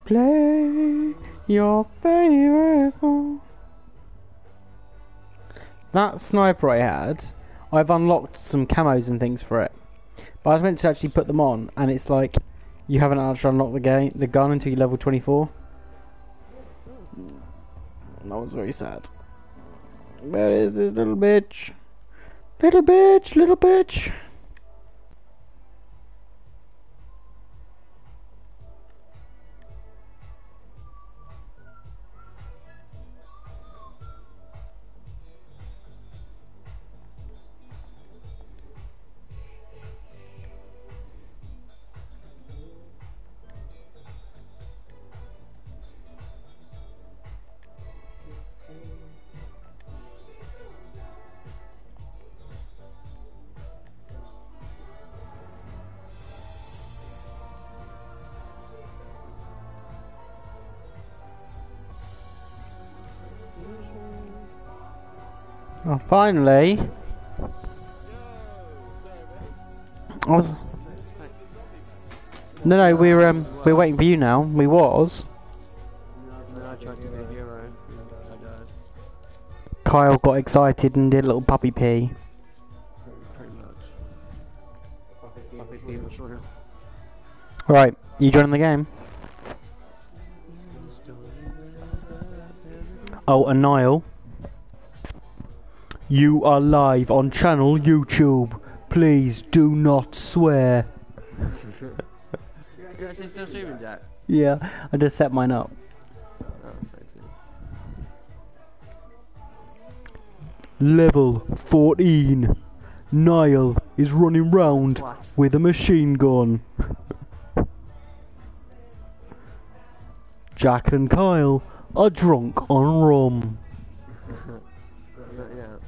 Play your favorite song. That sniper I had, I've unlocked some camos and things for it. But I was meant to actually put them on, and it's like, you haven't actually unlocked the gun until you level 24. That was very sad. Where is this little bitch? Little bitch, little bitch. Oh, finally. No, we're waiting for you now. We was. And then I tried to be a hero and I died. Kyle got excited and did a little puppy pee. Pretty much. Puppy pee was real. Right, you joining the game? Oh, and Niall. You are live on channel YouTube. Please do not swear. You actually still streaming, Jack? Yeah, I just set mine up. Oh, sexy. Level 14. Niall is running round Twat. with a machine gun. Jack and Kyle are drunk on rum. Yeah.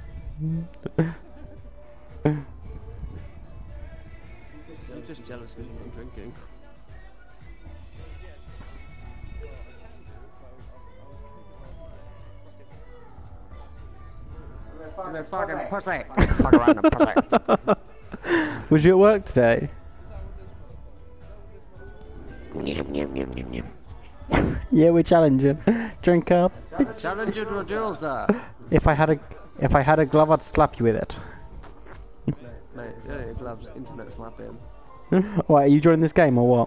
You're just jealous because you're not drinking. You're fucking pussy! Fuck around and pussy! Was you at work today? Yeah, we challenge you. Drink up. I challenge you to a duel, sir! If I had a glove, I'd slap you with it. Mate, you don't need gloves, internet slap him. Wait, are you joining this game or what?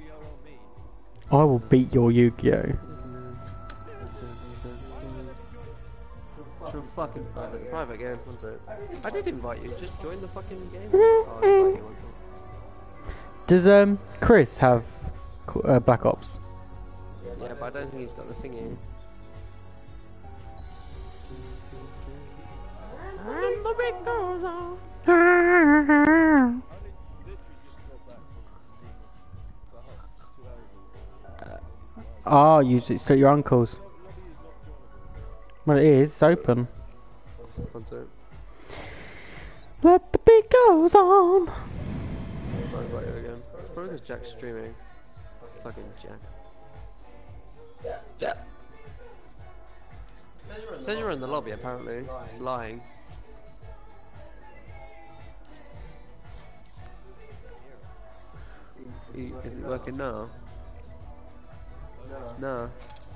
I will beat your Yu-Gi-Oh! It's your fucking private game, one sec. I did invite you, just join the fucking game. Oh, I invite you, one sec. Does Chris have Black Ops? Yeah, but I don't think he's got the thingy. And the beat goes on. Oh, it's at your uncle's. Well, it is. It's open. One sec. Let the beat goes on. I'll invite you again. It's probably because Jack's streaming. Fucking Jack. Yeah. Says you're in the lobby apparently. He's lying. Is it working now? No.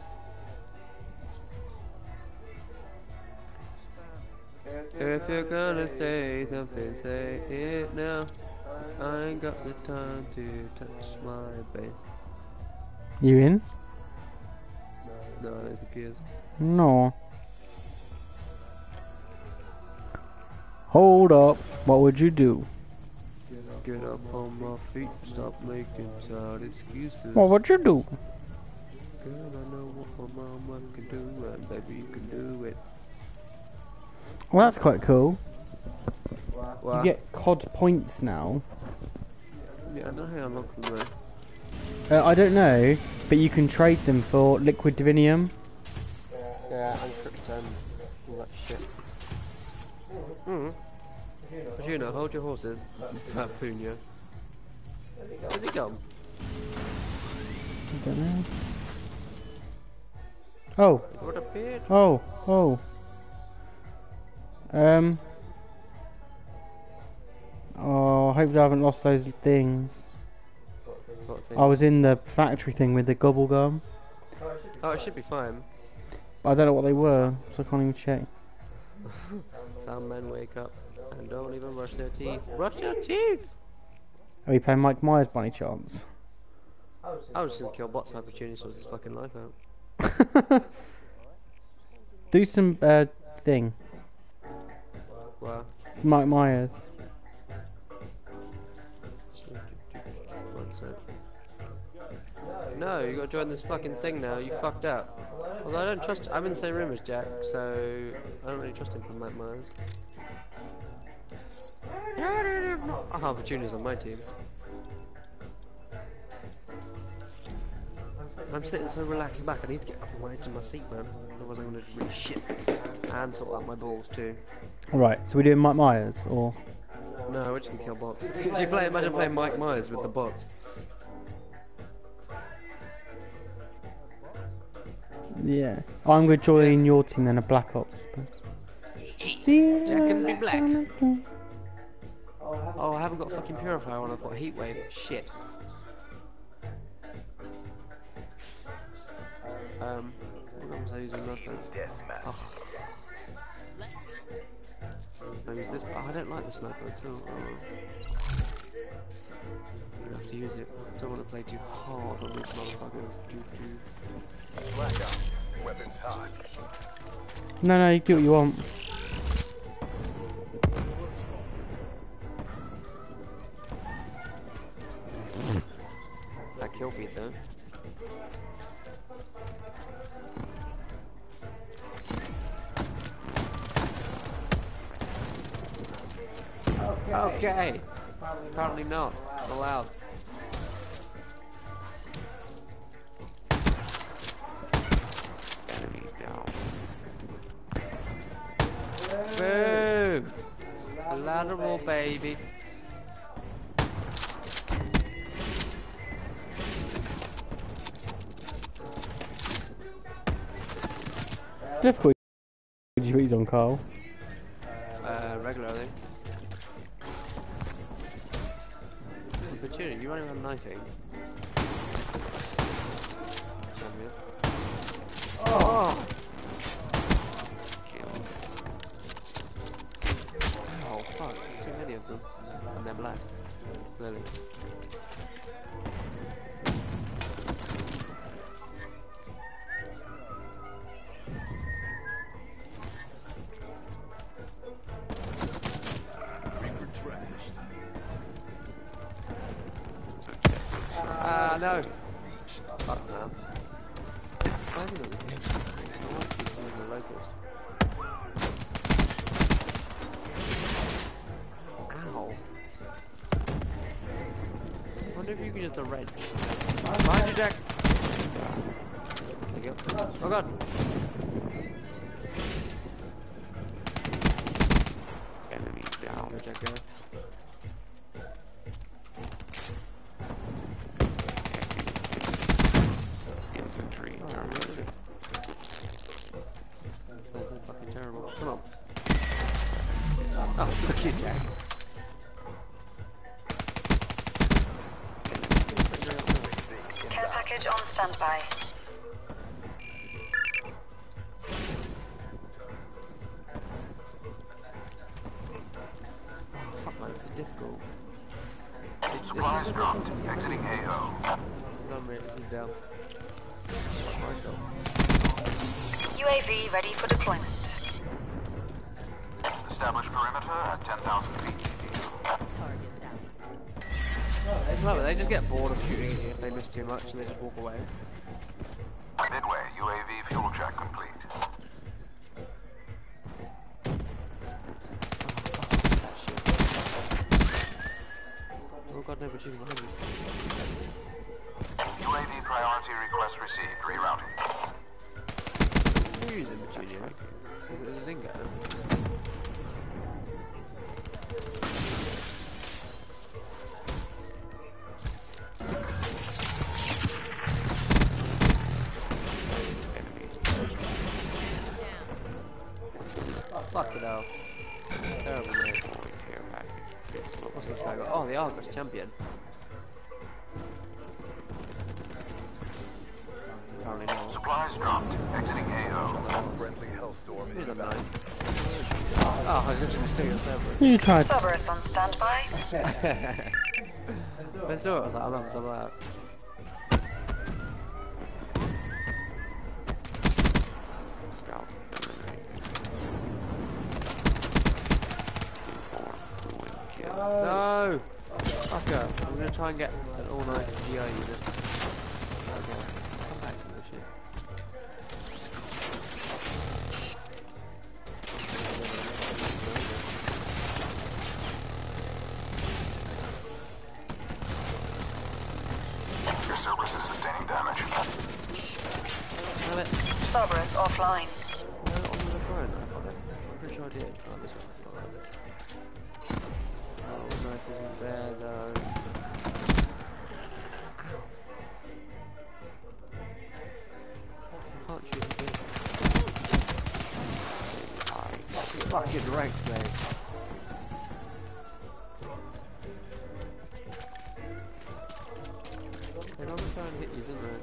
If you're gonna say something, say it now. 'Cause I ain't got the time to touch my base. You in? No, I don't think he is. No. Hold up. What would you do? Get up on my feet, stop making sad excuses. What would you do? Girl, I know what my mama can do, and baby you can do it. Well, that's quite cool. Wow. You get COD points now. Yeah, I know how I'm not gonna know. I don't know, but you can trade them for liquid divinium. Yeah, and Krypton, all that shit. Juno, hold your horses. Papunia. Where's he gone? I don't know. Oh, What appeared? oh, oh. Oh, I hope I haven't lost those things. What thing? I was in the factory thing with the gobble gum. Oh, it should be fine. But I don't know what they were, so I can't even check. Some men wake up and don't even brush their teeth. Brush your teeth! Are we playing Mike Myers by any chance? I was just gonna kill bots for opportunity to sort his fucking life out. Do some thing. Wow. Mike Myers. One sec. No, you gotta join this fucking thing now. You fucked up. Although I don't trust. I'm in the same room as Jack, so I don't really trust him from Mike Myers. I have opportunities on my team. I'm sitting so relaxed back. I need to get up on my edge of my seat, man. Otherwise, I'm gonna really shit and sort out my balls too. Alright, so we're doing Mike Myers, or? No, we're just gonna kill bots. Could you imagine playing Mike Myers with the bots? Yeah. I'm going to join your team then, a Black Ops. Jack can be black. Oh, I haven't got a fucking purifier on. I've got a heat wave. Shit. What was I using that for? Oh. I use this. Oh, I don't like the sniper at all. I'm gonna have to use it. I don't want to play too hard on these motherfuckers. Black Ops, weapons hot. No, you do what you want. That kill feed though. Okay. Apparently not. Not allowed. Enemy down. Boom! Lateral, baby. Difficult. Did you put these on, Carl? Regular, I think. Opportunity, you running around knifing. Champion. Oh! Kill. Oh fuck, there's too many of them. And they're black. Clearly. No! Fuck man. I don't know this game. It's not like he's using the locust. Ow. I wonder if you can just a wrench. Behind you, Jack! There you go. Oh god! Enemy down. Go, Jack, go. Come on. Oh, look at Jack. Care package on standby. Oh, fuck man, this is difficult. Supplies dropped. Exiting AO. This is unreal, this is down. UAV ready for deployment. Establish perimeter at 10,000 feet. No, they just get bored of shooting at you if they miss too much and they just walk away. Midway, UAV fuel check complete. Oh god, no, but she's behind me. UAV priority request received. Rerouting. Who are you using, Petunia? Is it a Zinger? Fuck it out. Terrible, mate. What's this guy got? Oh, the Argos champion. Supplies dropped. Exiting AO. Friendly Hellstorm Who's a inbound. knife? Oh, I was literally stealing a Cerberus. You tried. Cerberus on standby. When I saw it, I was like, I'm having some of that. Scout. No! Fucker. I'm gonna try and get an all-night GI unit. Okay. Come back to this shit. Your Cerberus is sustaining damage. Damn it. Cerberus offline. No, on the phone. I'm pretty sure I did. Oh, this one. Oh, knife isn't there though. I can't shoot him. Fucking wrecked, mate. They normally try and hit you, didn't they?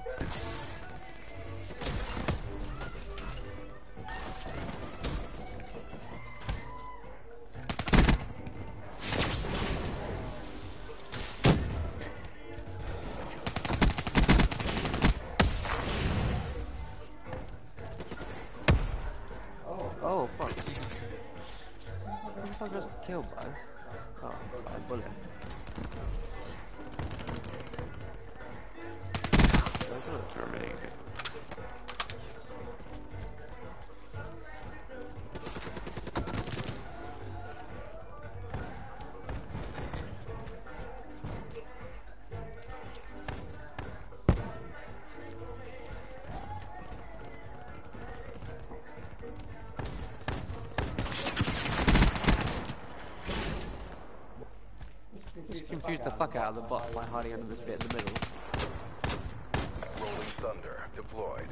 Oh, fuck. What the fuck was I killed by? Oh, by a bullet. That's not terminating it. Just confused the fuck out of the bots by hiding under this bit in the middle. Rolling Thunder deployed.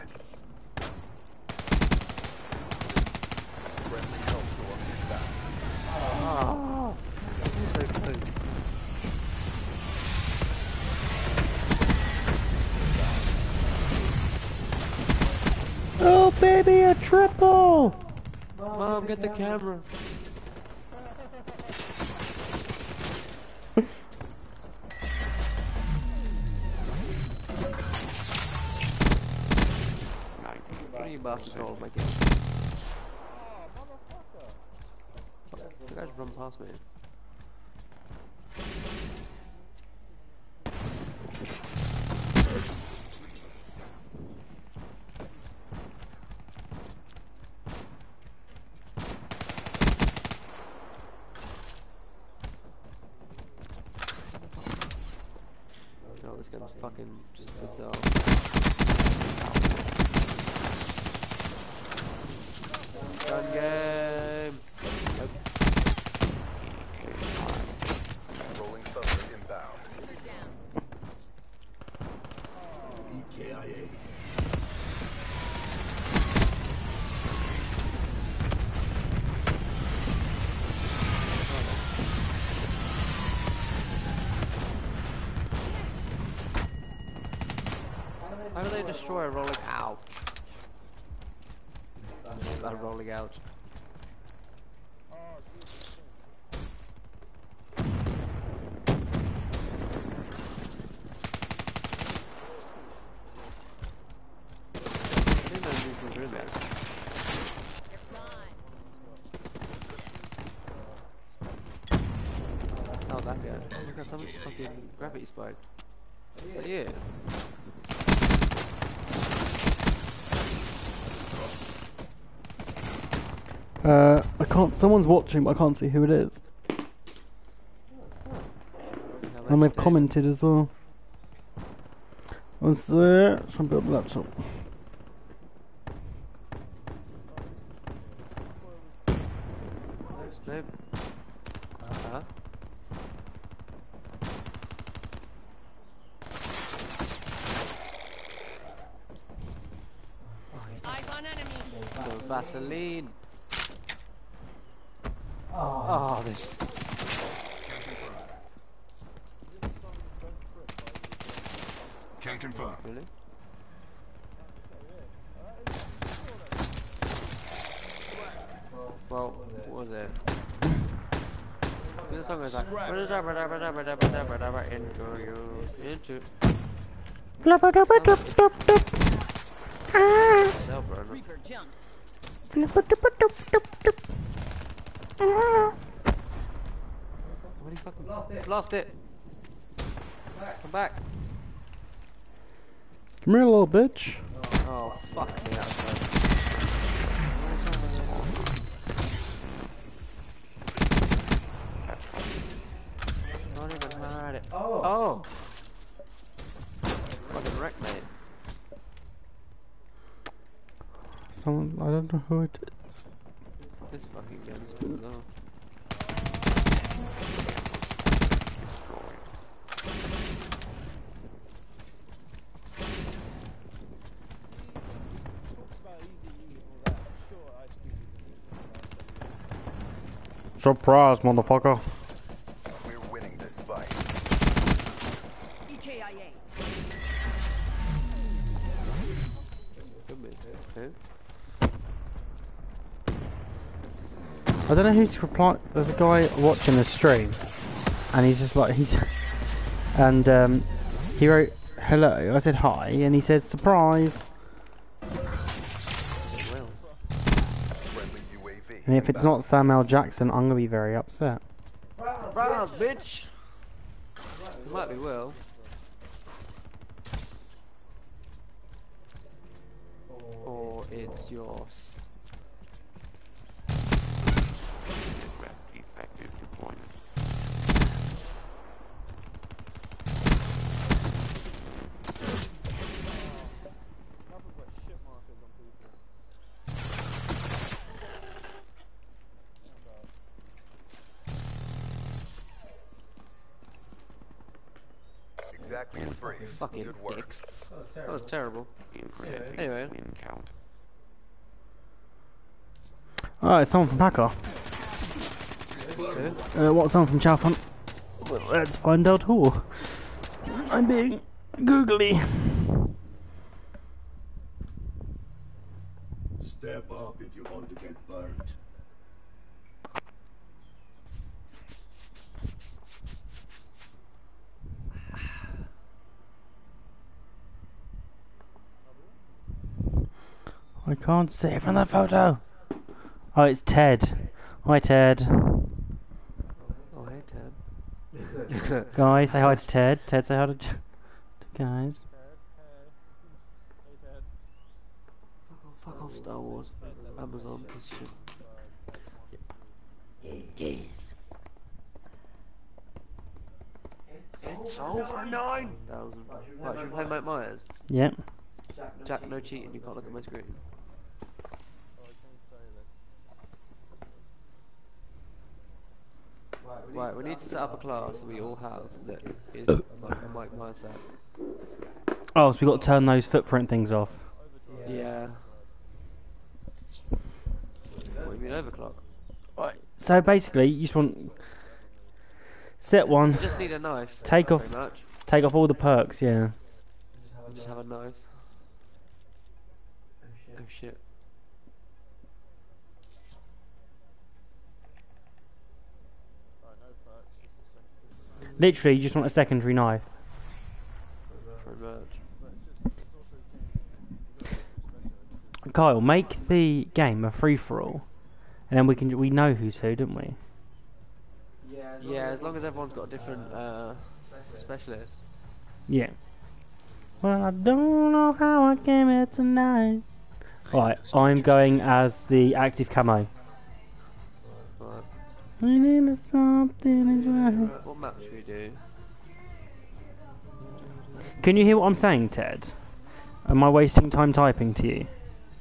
Friendly Hellstorm inbound. Oh, he's so close. Oh, baby, a triple! Mom, get the camera. What are you bastards stole my game? You guys run past me. No, this gun's fucking just bizarre. Gun game! Nope. Rolling Thunder inbound. EKIA. How do they destroy a rolling ouch? A rolling ouch. I didn't know these were in there. Oh, that guy. Oh my god, someone's fucking gravity spike. Yeah. I can't. Someone's watching, but I can't see who it is. And they've commented as well. Let's try and build the laptop. Nope. Uh-huh. Eyes on enemy. No Vaseline. Oh, this. Can confirm. Really? Well, what was it? The song is like into you, into. Reaper jumped. What you fucking lost it? Come back. Come here, little bitch. Oh fuck me outside. Don't even hide it. Oh. Fucking wreck, mate. Someone, I don't know who it is. This fucking gun is bizarre. Surprise, motherfucker. We're winning this fight. EKIA. Good mate. Okay. I don't know who's reply. There's a guy watching the stream, and he's just like and he wrote hello. I said hi, and he said surprise. Well. Friendly UAV. And if it's not Samuel Jackson, I'm gonna be very upset. Browse, bitch! It might be Will. Or it's yours. Effective deployment. Exactly as brief. Fucking Good work. dicks. That was terrible. Incrementing Anyway. win count. Alright, someone from Packer. What's someone from Chalfont? Well, let's find out who. I'm being googly. Step up if you want to get burnt. I can't see it from the photo. Oh, it's Ted. Hi, Ted. Oh, hey, Ted. Guys, say hi to Ted. Ted, say hi to guys. Fuck off, Star Wars. Amazon piece of shit. Yes. It's over 9,000. Right, should we play Mike Myers? Yep. Jack, no cheating, you can't look at my screen. Right, we need to set up a class that we all have that is like a Mike Myers set. Oh, so we got to turn those footprint things off. Yeah. What do you mean overclock? Right. So basically, you just want set one, You just need a knife. Take off- Pretty much. take off all the perks. Yeah. You just have a knife. Oh shit. Literally, you just want a secondary knife. Pretty much. Kyle, make the game a free for all, and then we know who's who, don't we? Yeah, as long as everyone's got a different specialist. Yeah. Well, I don't know how I came here tonight. Right, I'm going as the active camo. Right. I need something is right. What map should we do? Can you hear what I'm saying, Ted? Am I wasting time typing to you?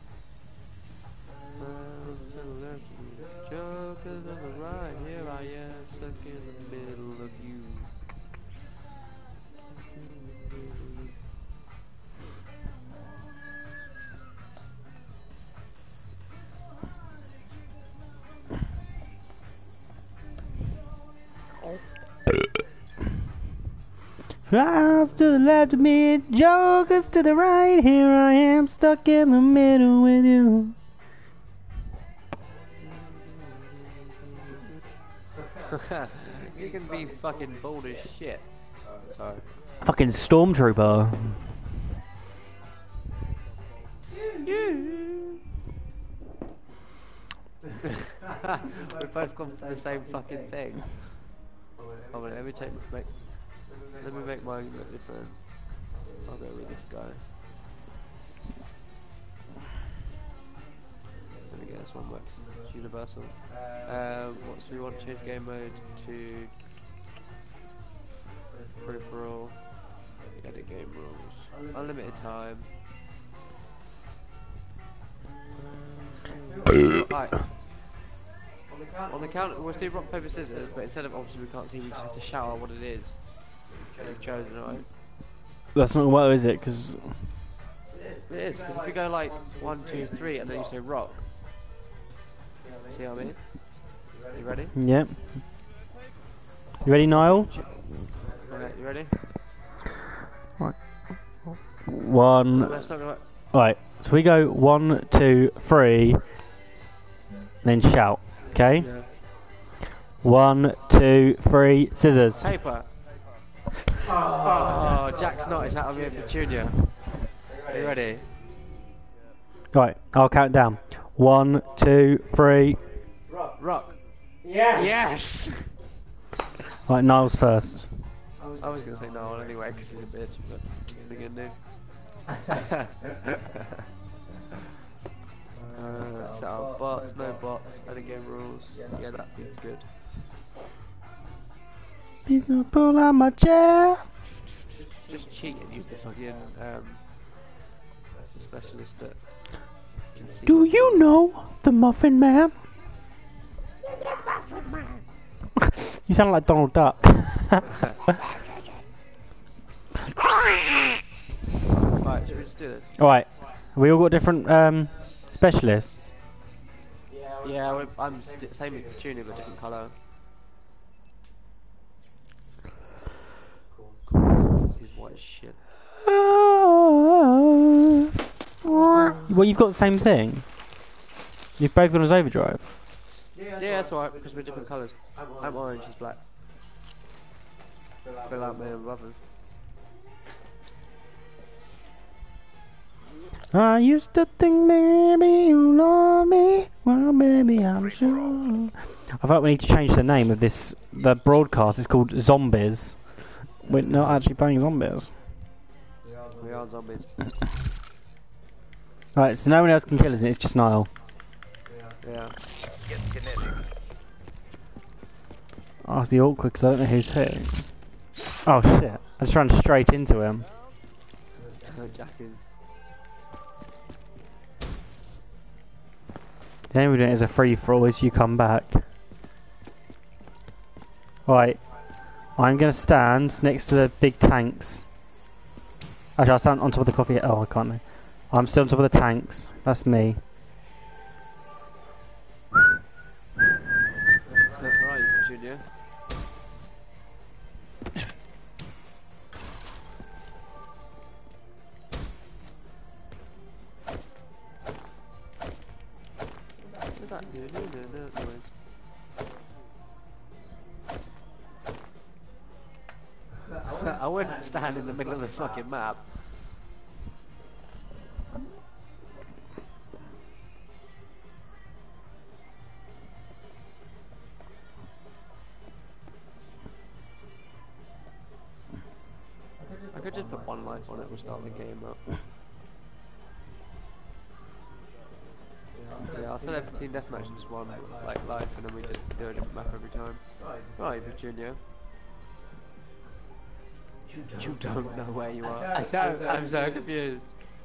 Jokers on the right, here I am, stuck in the middle of you. Flowers to the left of me, jokers to the right. Here I am, stuck in the middle with you. You can be fucking bold as shit. Sorry. Fucking stormtrooper. We've both gone for the same fucking thing. Oh wait, let me make mine look different. I'll go with this guy. Let me get this one works. It's universal. What do we want? Change game mode to peripheral. Edit game rules. Unlimited time. Right. On the count, we'll do rock, paper, scissors, but instead of obviously we can't see, we just have to shout out what it is. You've chosen, right? That's not well, is it? Because It is, because if we go like 1, 2, 3 and then you say rock. See what I mean? You ready? yeah. You ready, Niall? Okay, you ready? One. Let's talk about. Right. So we go 1, 2, 3, then shout. Okay. Yeah. 1, 2, 3, scissors. Paper. Oh, Jack's not. It's out of me and Petunia. Are you ready? Right. I'll count down. 1, 2, 3. Rock. Yes! Right. Niall's first. I was going to say no anyway because he's a bitch, but what are you going to do? Set up bots, no bots, any game rules. Yeah, that seems good. Please don't pull out my chair. Just cheat and use the fucking the specialist that can see. Do you know the Muffin Man? You sound like Donald Duck. Right, should we just do this? Alright. We all got different specialists. Yeah, I'm same as Petunia but different colour. This is white as shit. Well, you've got the same thing. You've both got his overdrive. Yeah, that's alright because we're different colours. I'm orange, he's black. Fill out me and brothers. I used to think maybe you love me. Well, baby, I'm sure. I thought we need to change the name of this. The broadcast is called Zombies. We're not actually playing zombies. We are zombies. Right, so no one else can kill us, and it's just Niall. Yeah. Get kinetic. Oh, it'd be awkward because I don't know who's who. Oh shit! I just ran straight into him. Jack is. The only way we're doing it is a free for all is you come back. Right. I'm gonna stand next to the big tanks. Actually, I'll stand on top of the coffee. Oh, I can't. No. I'm still on top of the tanks. That's me. Right, Petunia. What's that noise? I wouldn't stand in the middle of the fucking map. I could just put one life on it, we'll start the game up. Yeah, I'll set up a team deathmatch and just one like life and then we just do a different map every time. Right, Virginia. You don't know where you are. I'm so confused.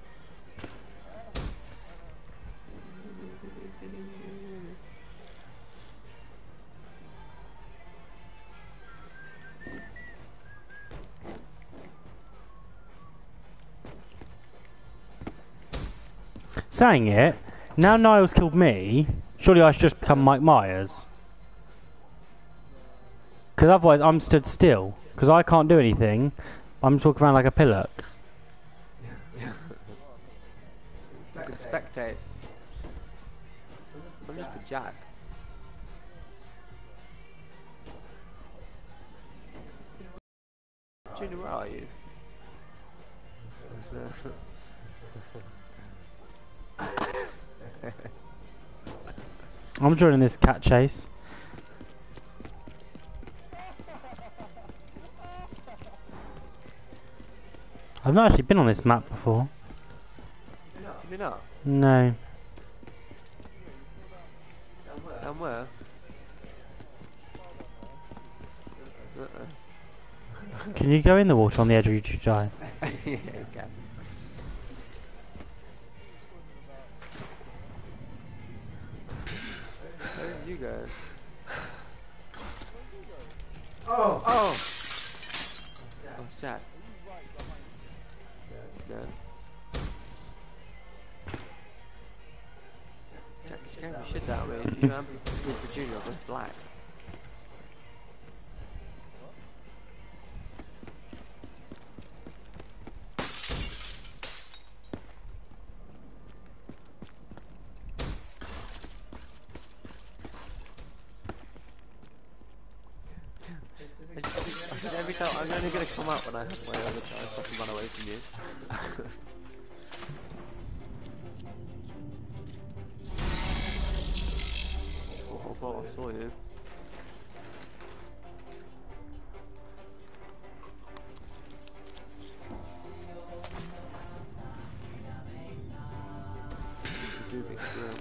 Saying it, now Niall's killed me, surely I should just become Mike Myers. Because otherwise I'm stood still. Because I can't do anything. I'm just walking around like a pillock. You can spectate. I'm just with Jack. Junior, where are you? Who's there? I'm joining this cat chase. I've not actually been on this map before. You not? No. And where? Can you go in the water on the edge or you just die? Yeah, you can. Where did you go? Oh! Oh! Oh, it's Jack. No. Jack, you're scaring the shit out of me. You know, I'm with the junior, I'm black. Every time, I'm only gonna come up when I have my other time so I can run away from you. Oh, I saw you. You do big drill.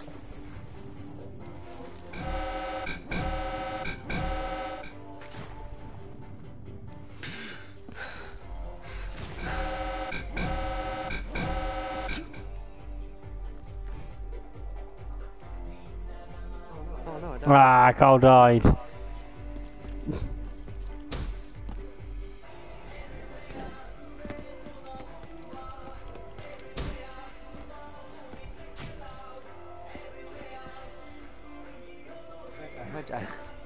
Ah, Carl died. Hi, Jack.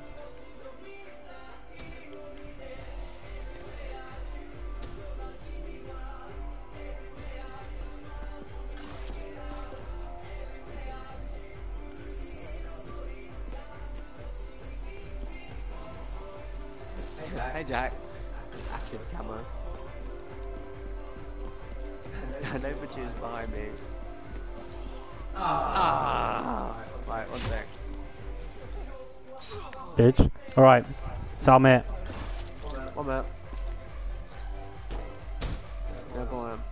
Hey Jack. Active camo. Nova choose behind me. Ah. Right, one sec. Bitch. Alright. Submit. 1 minute. Yeah, go on.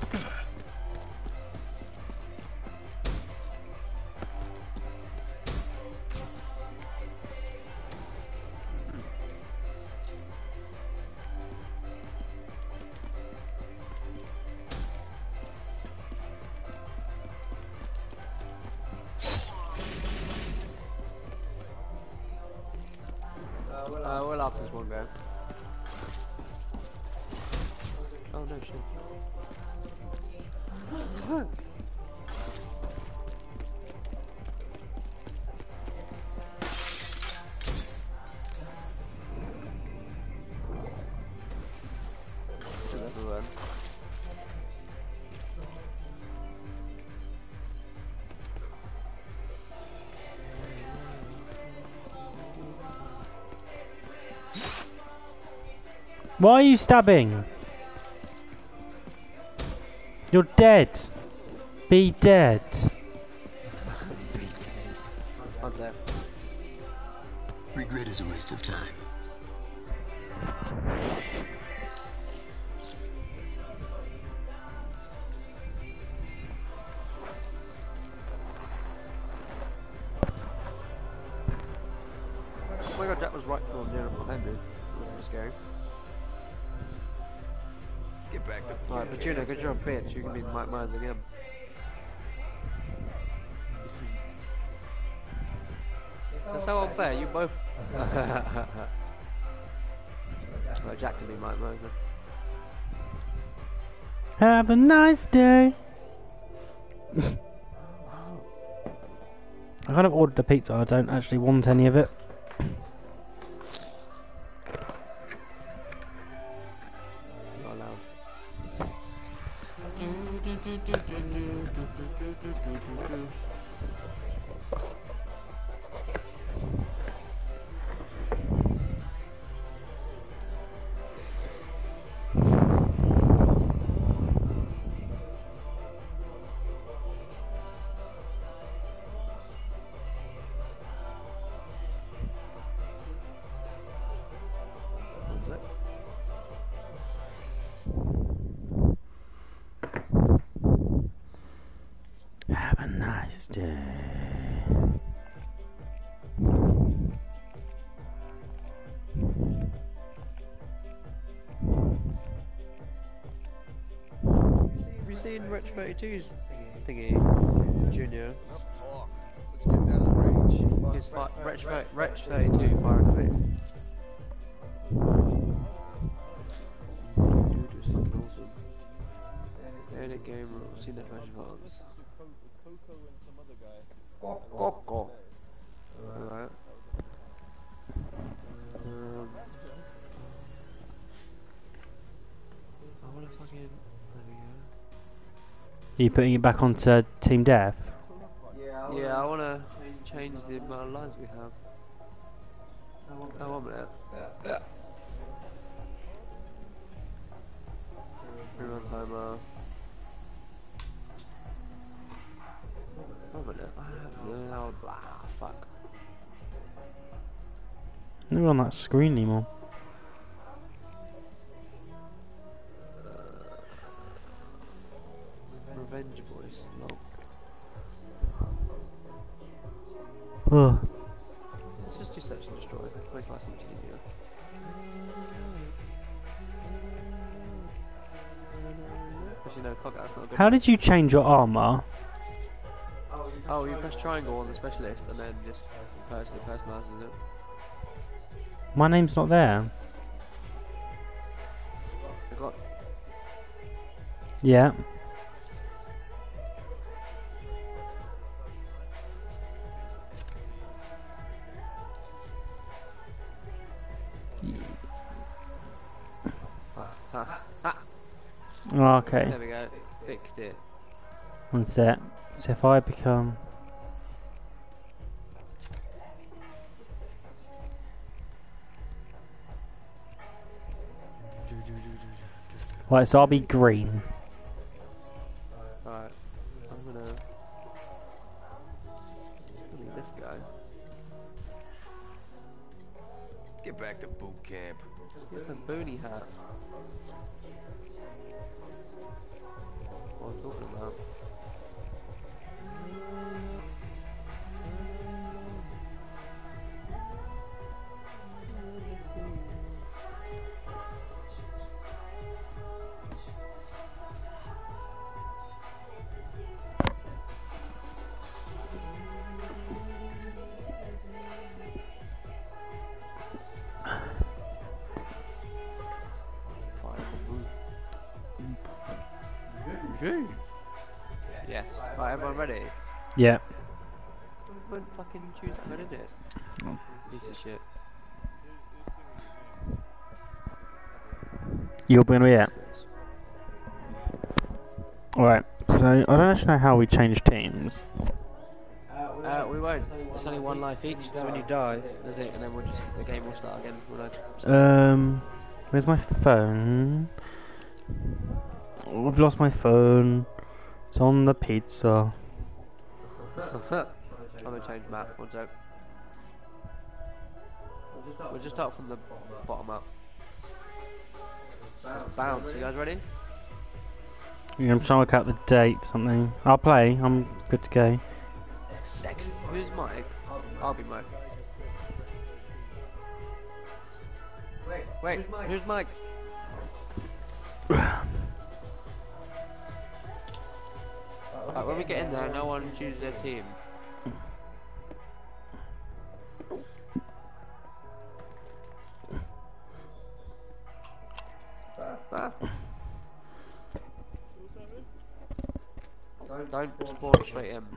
We'll have this one go. Oh no shit. That's a run. Why are you stabbing? You're dead. Be dead. One sec. Regret is a waste of time. Oh my god, Jack was right near behind me. That was scary. Get back to Alright, Petunia, good job, bitch. You can be Mike Myers again. That's so unfair, you both. Well, Jack can be Mike Myers then. Have a nice day. I kind of ordered a pizza. I don't actually want any of it. Not allowed. Have a nice day. Have you seen Retch 32's thingy, Junior? Enough talk. Let's get down range. He's Retch 32 fire in the booth. Dude was fucking awesome. Edit game rules, seen that for advance. Coco. Alright. I wanna fucking. There we go. Are you putting it back onto Team Death? Yeah, I wanna change the amount of lines we have. Oh, 1 minute. Rerun timer. 1 minute. No, blah, fuck. Not on that screen anymore. Revenge voice. Love. Ugh. Let's just do search and destroy. Makes life so much easier. Actually, no, fuck it, that's not good. How did you change your armor? Oh, you press triangle on the specialist and then just personalizes it. My name's not there. I got. Yeah. Oh, okay. There we go. Fixed it. One sec. So if I become... Right, so I'll be green. Alright. I'm gonna need this guy. Get back to boot camp. It's a boonie hat. What am I talking about? Yes. Right, everyone ready? Yeah. Wouldn't fucking choose that, did it? Piece of shit. You're going to be it. Alright, so I don't actually know how we change teams. We won't. It's only 1 life each, so when you die, that's it, and then the game will start again. We'll Where's my phone? Oh, I've lost my phone. It's on the pizza. I'm gonna change map, 1 sec. We'll just start from the bottom up. Bounce, you guys ready? Yeah, I'm trying to work out the date for something. I'll play, I'm good to go. Sexy. Who's Mike? I'll be Mike. Wait, who's Mike? Right, when we get in there, no one chooses their team. Don't spawn straight in.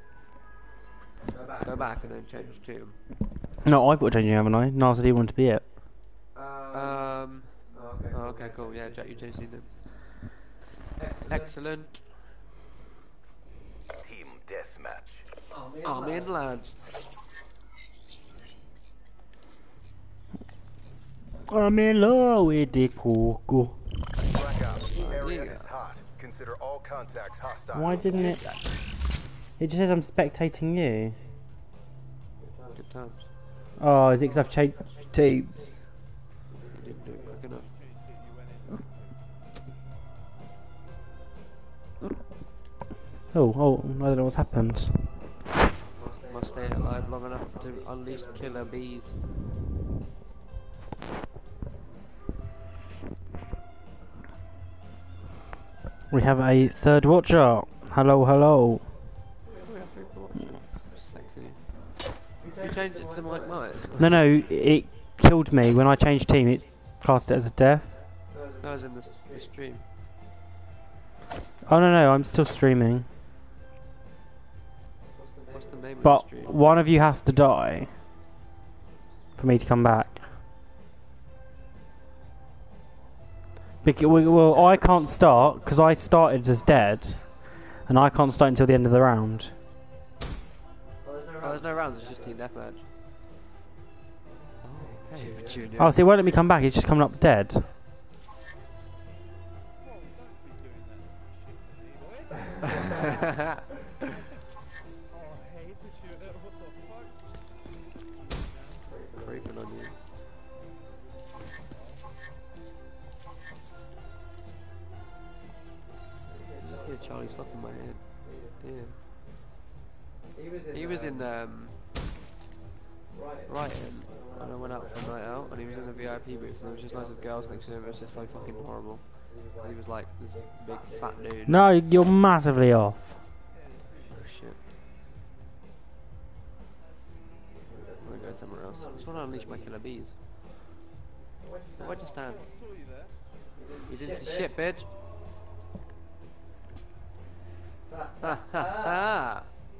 Go back and then change team. No, I've got to change it, haven't I? No, I said he wanted to be it. Oh, okay, cool. Yeah, Jack, you changed team then. Excellent. Team deathmatch. Army and lads. I'm in love with the cocoa. Blackout. Area Yeah. is hot. Consider all contacts hostile. Why didn't it? It just says I'm spectating you. Good times. Oh, is it because I've changed teams? You didn't do it quick enough. Oh, I don't know what's happened. Must stay alive long enough to unleash killer bees. We have a third watcher. Hello, hello. We have 3 watch. Sexy. You changed it to Mike Myers? No, it killed me when I changed team. It classed it as a death. No, I was in the stream. Oh no, I'm still streaming. What's the name But of the stream? one of you has to die for me to come back. Well, I can't start because I started as dead, and I can't start until the end of the round. Oh, there's no rounds, it's just team deathmatch. Oh, hey, Junior. Oh, see, it won't let me come back. It's just coming up dead. Creeping on you. I just hear Charlie stuff in my head. Yeah. He was in Brighton, and I went out for a night out, and he was in the VIP booth, and there was just loads of girls next to him. It was just so fucking horrible. And he was like this big fat dude. No, you're massively off. Oh shit. I'm gonna go somewhere else. I just want to unleash my killer bees. Why'd you stand? You didn't see shit, bitch. Ha ha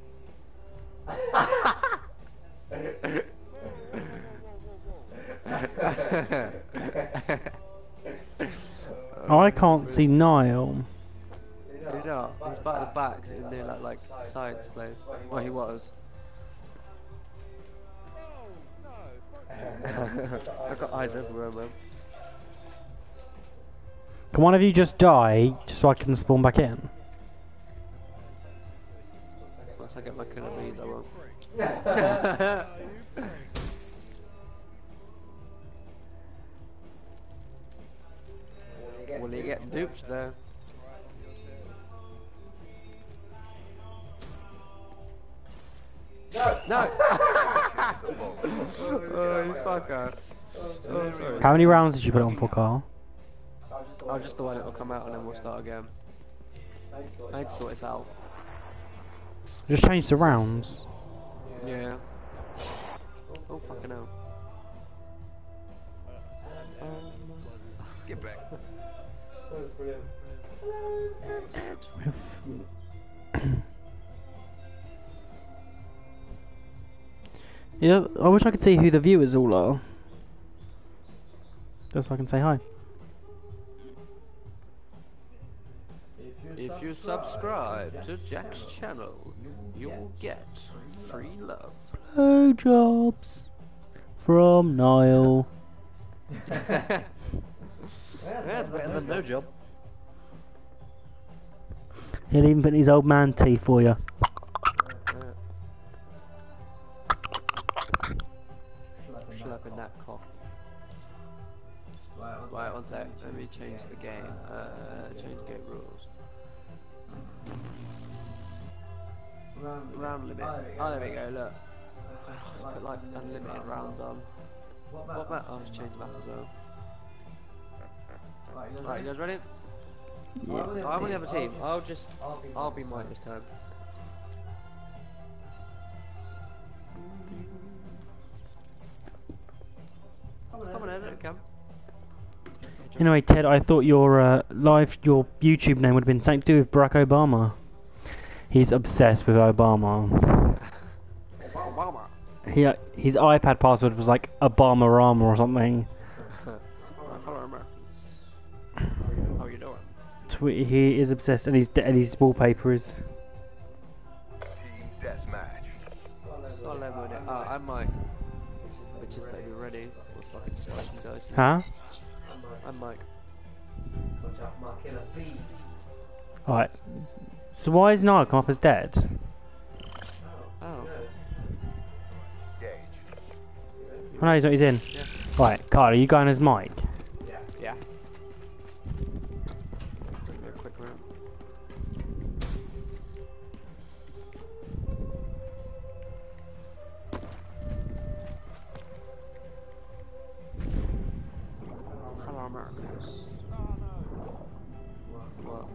I can't see Niall. You know, he's back at the back in the like science place. Well, he was. I've got eyes everywhere, man. Can one of you just die just so I can spawn back in? Once I get my killer bees, I won't. Will he get duped there? No! Oh, you fucker. Oh, sorry. How many rounds did you put it on for, Carl? Oh, just the one that will come out and then we'll start again. I need to sort this out. Just change the rounds. Yeah. Oh, fucking hell. Get back. Yeah, I wish I could see who the viewers all are. Just so I can say hi. If you subscribe to Jack's channel, you'll get free love. Hello, jobs from Niall. That's better than no job. He'll even put his old man tea for you. Slapping that cock. Right, one sec. Let me change the game. Change game rules. Round limit. Oh, there we go. Look. Let's put like unlimited rounds on. What map? I'll just change the map as well. Right, you guys ready? Yeah. I'm on the other team. I'll be mine this time. Come on, Ed, come. Anyway, Ted, I thought your your YouTube name would have been something to do with Barack Obama. He's obsessed with Obama. Obama. His iPad password was like Obama-rama or something. How you doing? He is obsessed, and his wallpaper is. Team deathmatch. Start leveling it. I'm Mike. Which is maybe ready. We're fucking slicing and dicing. Huh? I'm Mike. Alright. So why is Niall come up as dead? Oh. Gage. Oh no, he's in. Yeah. Right, Carl, are you going as Mike? Yeah. Take me a quick round. What?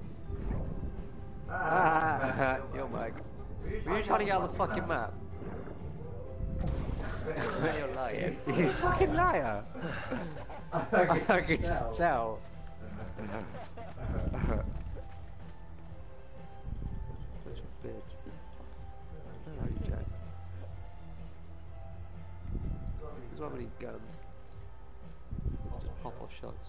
Ah, yo, Mike. Were you trying to get out of the fucking map? You're lying. You fucking liar. I could just tell. Such a bitch. I like you, Jack. There's not many guns. Just pop off shots.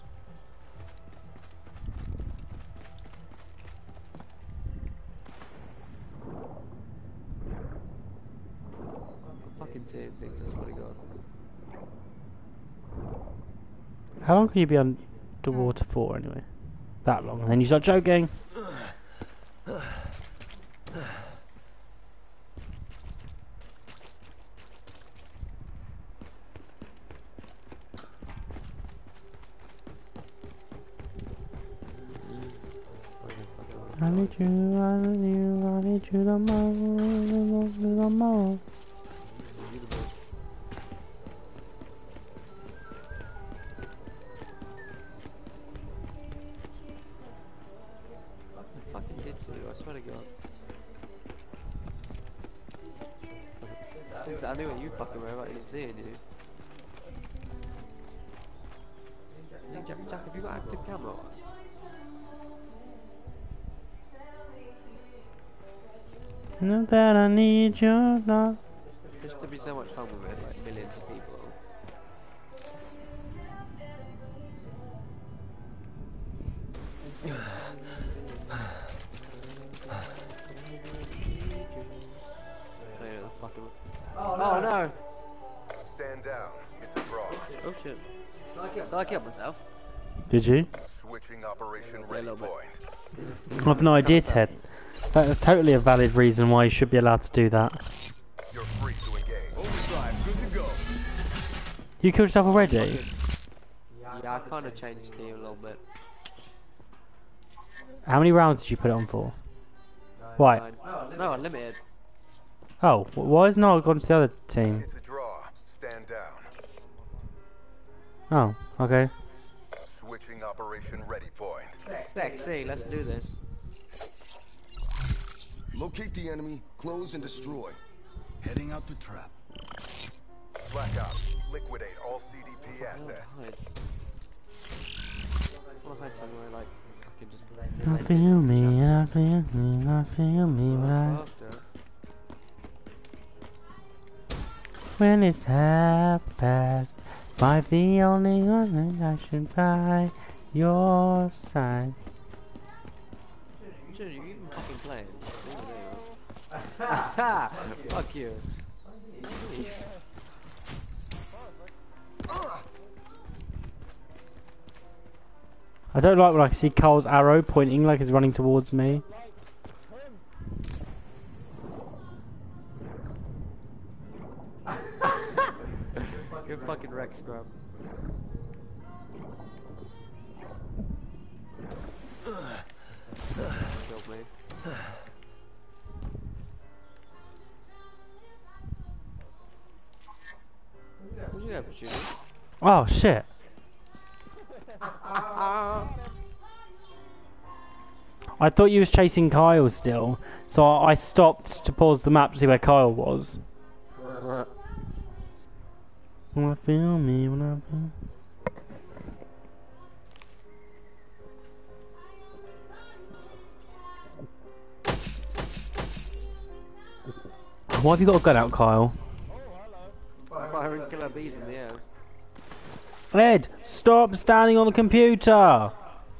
I'm fucking seeing things, I swear to God. How long can you be on the water for anyway? That long, and then you start joking. I need you, I need you, I need you the most. I fucking did so, I swear to God. I knew what you fucking were about, I didn't see it, dude. Jack, have you got active camera? Know that I need you, not. There's to be so much fun with it, like millions of people. Oh no! Stand down. It's a draw. Oh shit. So I killed myself. Did you? Switching operation ready little bit. point. I've no idea, Ted. That is totally a valid reason why you should be allowed to do that. You're free to engage. Overdrive, good to go. You killed yourself already? Yeah, I kind of changed team a little bit. How many rounds did you put it on for? Why? No, unlimited. Oh, why has Noah gone to the other team? It's a draw. Stand down. Oh, okay. Switching operation ready point. Sexy, let's do this. Locate the enemy, close and destroy. Heading out to trap. Blackout. Liquidate all CDP assets. What if I had somewhere like I can just I feel me, I feel me, I feel me right. When it's half past 5, the only one that I should by your side. Shouldn't you even fucking play it? Fuck you. I don't like when I see Carl's arrow pointing like he's running towards me. Good fucking wreck, scrub. Killed me. What'd you have, Judy? Oh shit. I thought you was chasing Kyle still, so I stopped to pause the map to see where Kyle was. When I feel me, when I feel... Why have you got a gun out, Kyle? Firing killer bees in the air. Ed, stop standing on the computer!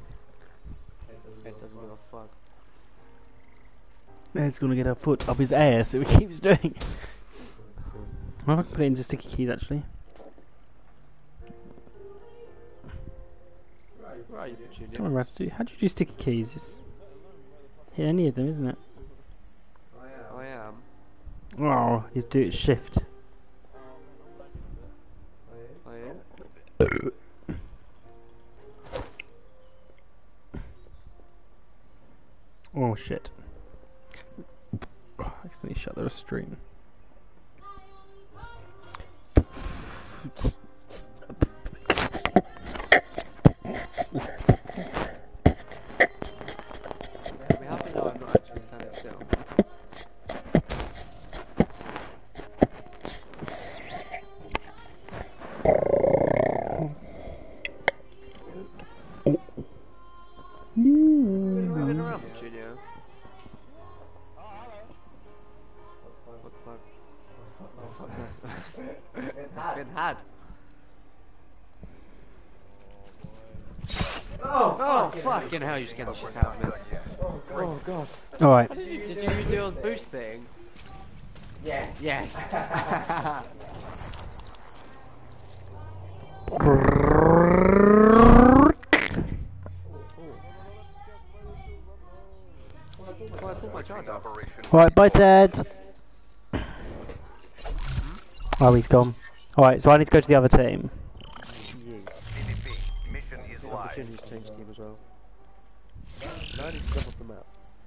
Ed doesn't give a fuck. Ed's gonna get a foot up his ass, so he keeps doing. I can put it into sticky keys actually. Where are you, Judy? Come on, Ratatouille. How do you do sticky keys? It's hit any of them, isn't it? I am. Oh, you do it shift. I am. Oh shit. Oh, accidentally shut the stream. had. Oh, fucking hell, you scared the shit out of me. Oh, God. Alright. Did you do the boost thing? Yes. Yes. Oh, I pulled my charger. Operation Alright, bye Ted. Oh, he's gone. Alright, so I need to go to the other team. Yeah. CDP. Mission is live. Opportunities change team as well. Now I need to jump off the map.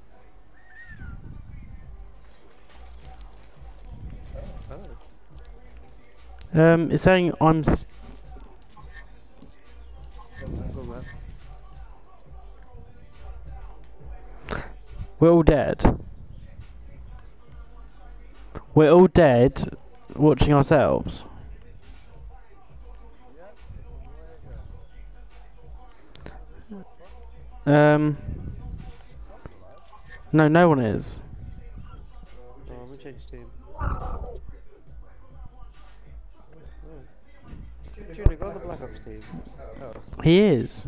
Oh. It's saying I'm... Go map. We're all dead. We're all dead watching ourselves. No, no one is. Oh, I'm gonna change team. Junior, go on the Black Ops team. Oh. He is.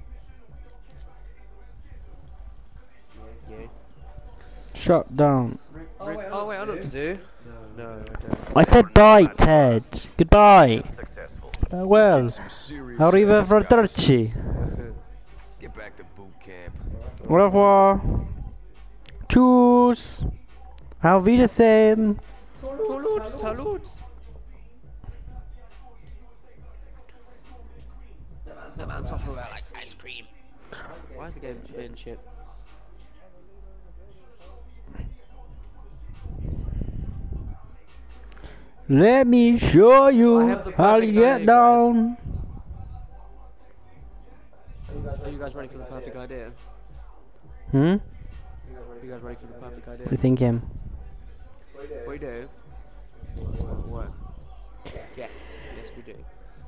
Yeah. Shut down. Oh wait, I know what to do. No, I don't. I said bye, Ted. Goodbye. Successful. Farewell. Some serious Arrivederci. Get back to boot camp. Au revoir. Tschüss. Auf Wiedersehen. Taluts. The man's off around like ice cream. Why is the game being shit? Let me show you I have the how to perfect get idea, down. Are you guys ready for the perfect idea? Hmm? Are you guys ready for the perfect idea? What are you thinking? We do. This won't work. Yes, we do.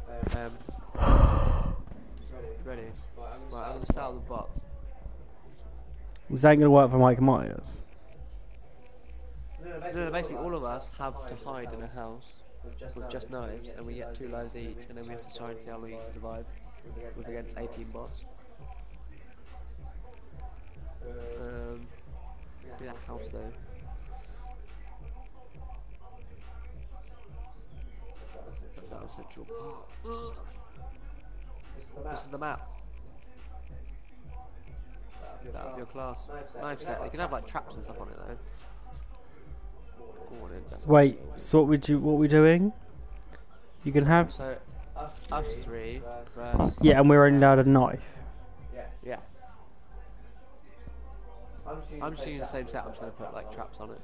Ready? Right, I'm gonna set out the box. This ain't gonna work for Mike Myers. No, basically all of us have to hide in a house with just knives, and we get 2 lives each, and then we have to try and see how long you can survive with against 18 bots. Do that house though. That was Central Park. This is the map. That would be your class. Knife set. You can have like traps and stuff on it though. Go on in, that's Wait, awesome. so what we doing? You can have... So, us 3 versus... Yeah, and we're only allowed a knife. Yeah. I'm just using the same set, I'm just going to put like traps on it.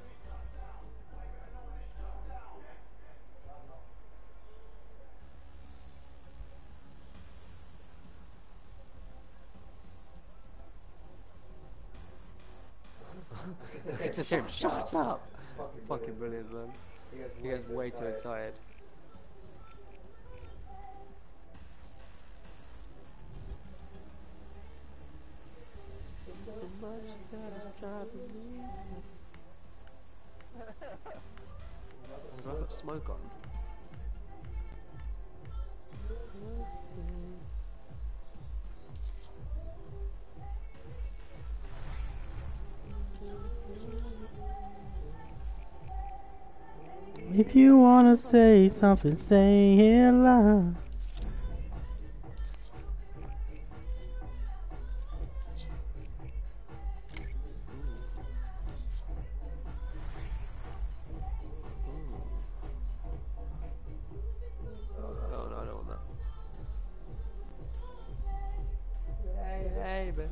It's a shame, shut up! Fucking brilliant, man. He gets way too excited. Do I put smoke on? If you wanna say something, say it loud. Oh no, I don't want that. Hey, baby.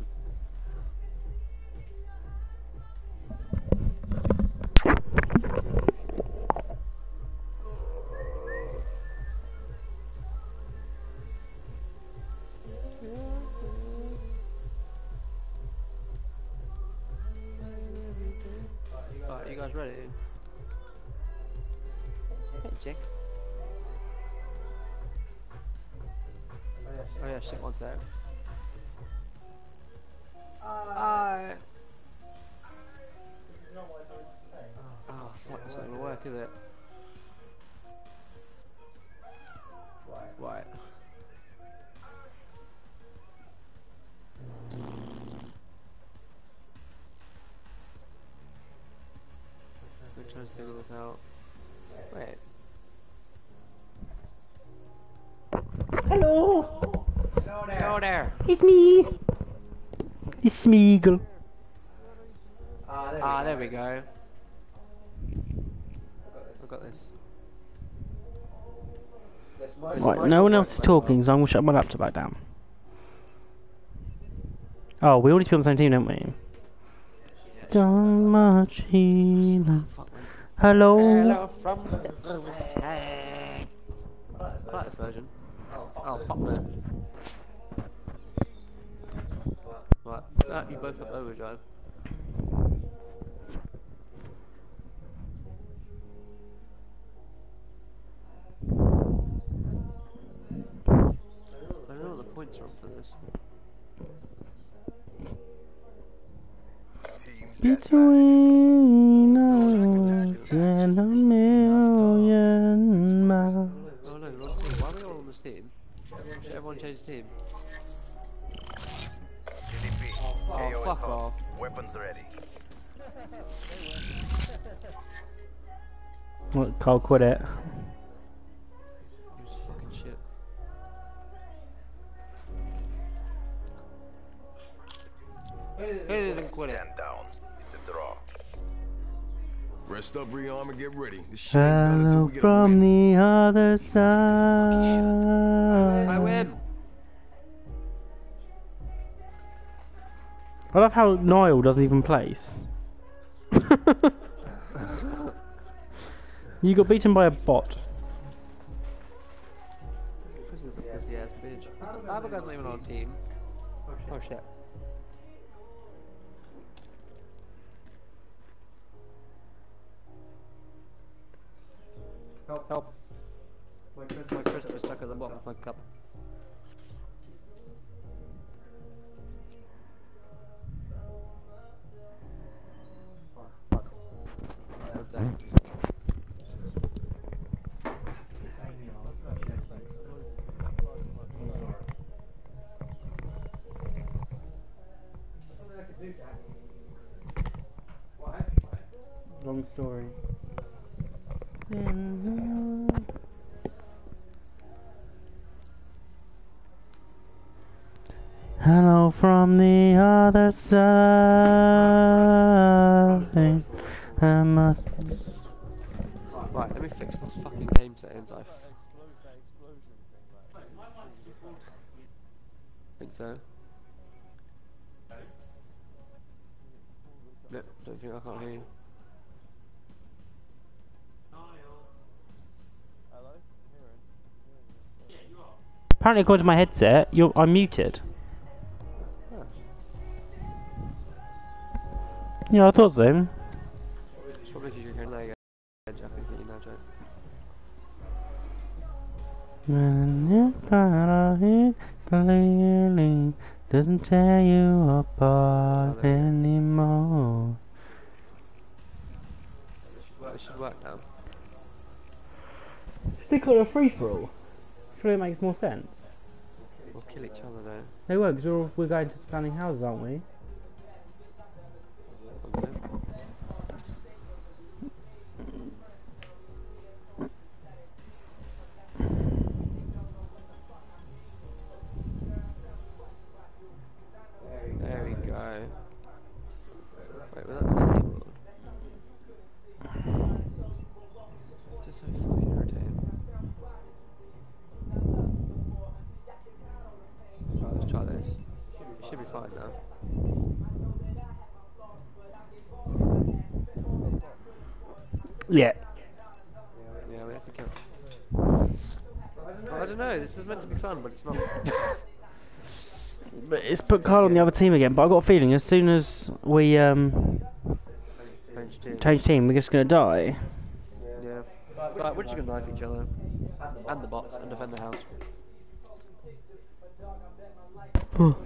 Alright, you guys ready? Hey, Jake. Oh yeah, shit, one sec. Oh fuck, that's not gonna work, is it? Right. We're trying to figure this out. Wait. Hello! Hello there! It's me! It's Smeagol. Ah, there we go. I've got this. Right, no one else is talking, so I'm gonna shut my laptop back down. Oh, we all need to be on the same team, don't we? Don't much healing. Hello? Hello from the other side. I like this version. Oh, fuck no. Right, so you both got overdrive. I don't know what the points are up for this. Between us and a million miles. Oh no, wrong team. Why are we all on this team? Should everyone change team? CDP. Oh, AO is fuck hot. off. Weapons ready. What, Carl, quit it. You just fucking shit. He didn't quit it. Stand down. It's a draw. Rest up, rearm, and get ready. This shit ain't done until Hello we get a from win. the other I side. win! I love how Niall doesn't even place. You got beaten by a bot. This is a pussy ass bitch. The other guy's not even on team. Oh shit. Help. My crisp is stuck at the bottom of my cup. What's that? Long story. Hello from the other side. I must. Right, let me fix this fucking game settings. I think so. No, don't think I can't hear you. Apparently, according to my headset, I'm muted. Huh. Yeah, I thought so. It's probably because you're hearing that again. I can hear you now, Jack. When you find it clearly, doesn't tear you apart anymore. It should work now. Stick on a free for all. Surely it makes more sense. We'll kill each other though. They won't, because we're going to standing houses, aren't we? Okay. There we go. Wait, was that disabled? Just so fucking irritating. Right, let's try this. It should be fine now. Yeah. Yeah, we have to kill. I don't know, this was meant to be fun, but it's not. But it's put Carl on the other team again, but I've got a feeling as soon as we change team, we're just going to die. Yeah. Right, we're just gonna knife each other. And the bots, and defend the house.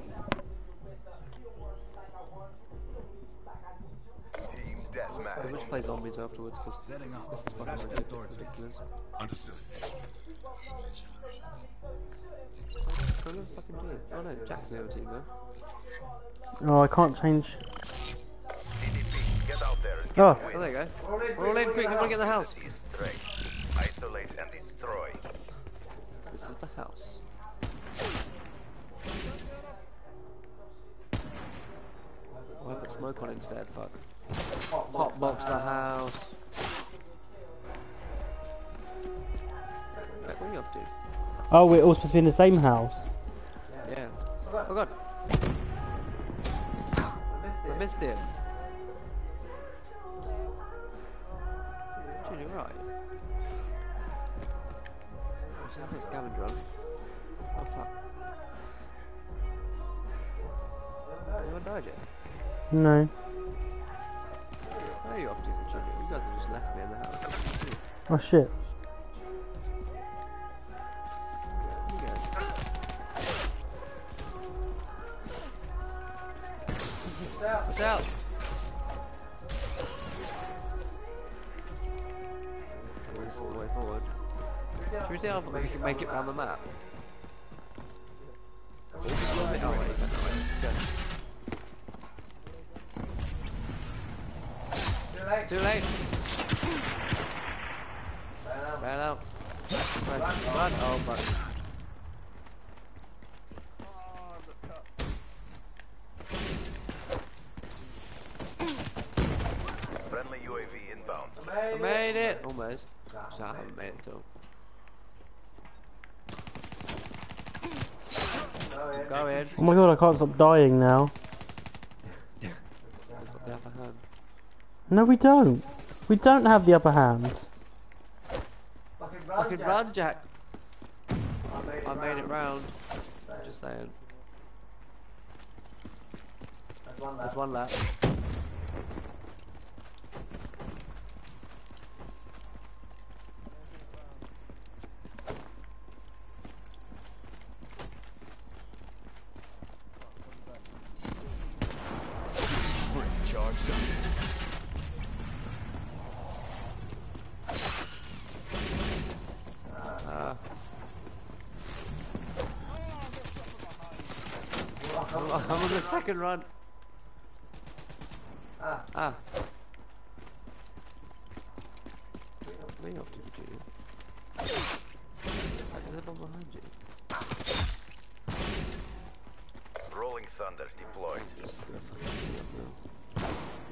Team deathmatch. play zombies afterwards because this is fucking ridiculous. Understood. What do I fucking do? Oh no, Jack's the OT man. Oh, I can't change. CDP, get out there and get Oh, Oh, there you go. We're all in, quick, everyone get in the house. is straight. Isolate and destroy. This is the house. Oh, I put smoke on instead, fuck. Hot box the house. Wait, what are you up to? oh, we're all supposed to be in the same house. Yeah. Oh god. I missed him. Dude, you're right. Is that a scavenger on? Oh fuck. Anyone died yet? No. Where are you off to, Virginia? You guys have just left me in the house. Oh shit. You guys. What's out? This is the way forward. Should we see how we can make it round the map? Oh wait, no, wait, let's go. Too late. Ran out. Run. Oh fuck. Friendly UAV inbound. I made it! Almost. So I haven't made it at all. Go in. Oh my god, I can't stop dying now. We've got the upper hand. No, we don't. We don't have the upper hand. Fucking run, Jack! I made it round. Just saying. There's one left. Charged up. I'm on the second run. Ah. Me off to Virginia. There's one behind you. Rolling Thunder deployed. Just gonna fucking beat up now.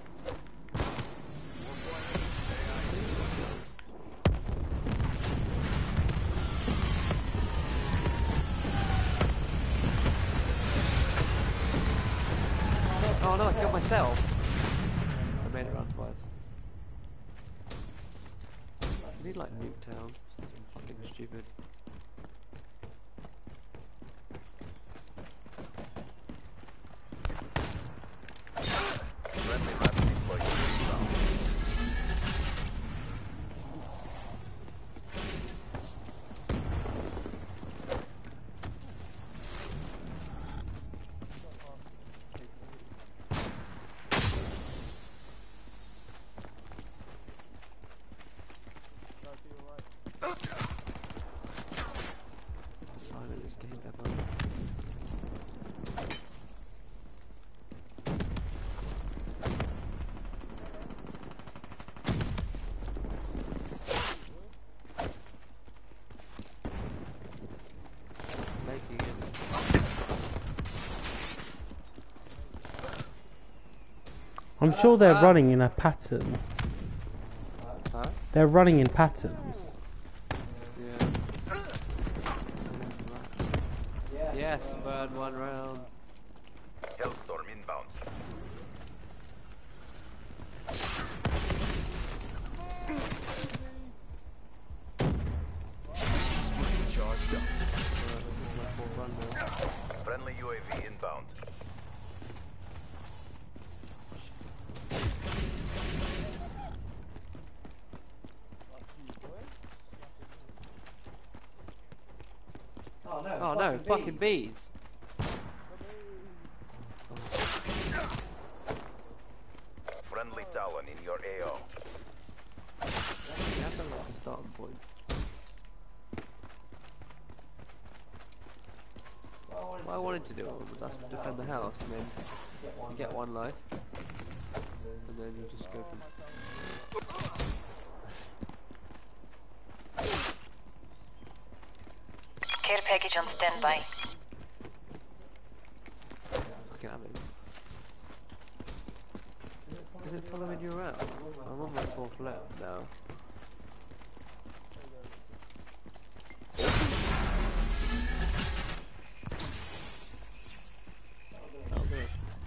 Oh no, I killed myself. I made it run twice. I need like Nuketown. It's fucking stupid. Friendly map deployed inbound. The sign of this game ever. Making it. I'm sure they're running in a pattern. Huh? They're running in patterns. Yeah. Yes, burn one round. Hellstorm inbound. Charged up. Friendly UAV inbound. Oh no, fucking bees. Friendly Talon in your AO. wanted to do was us defend the house and then you get 1 life. And then you just go from... Care package on standby. Fucking have it. Is it following you around? I'm on my 4th lap now. That'll do it.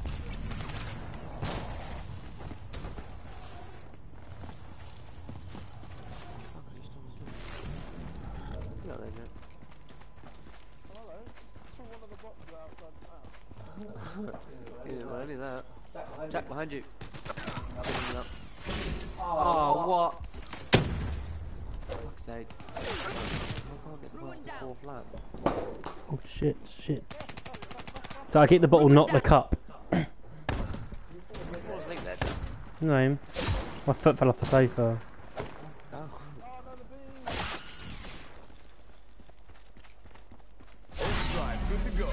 You're not there yet. Yeah, well, only that. Jack behind you. Oh, what? Fuck's sake. I can't get past the 4th lap. Oh shit, shit. So I keep the bottle, not the cup. What was Link there? No, my foot fell off the sofa. Oh. Drive, good to go.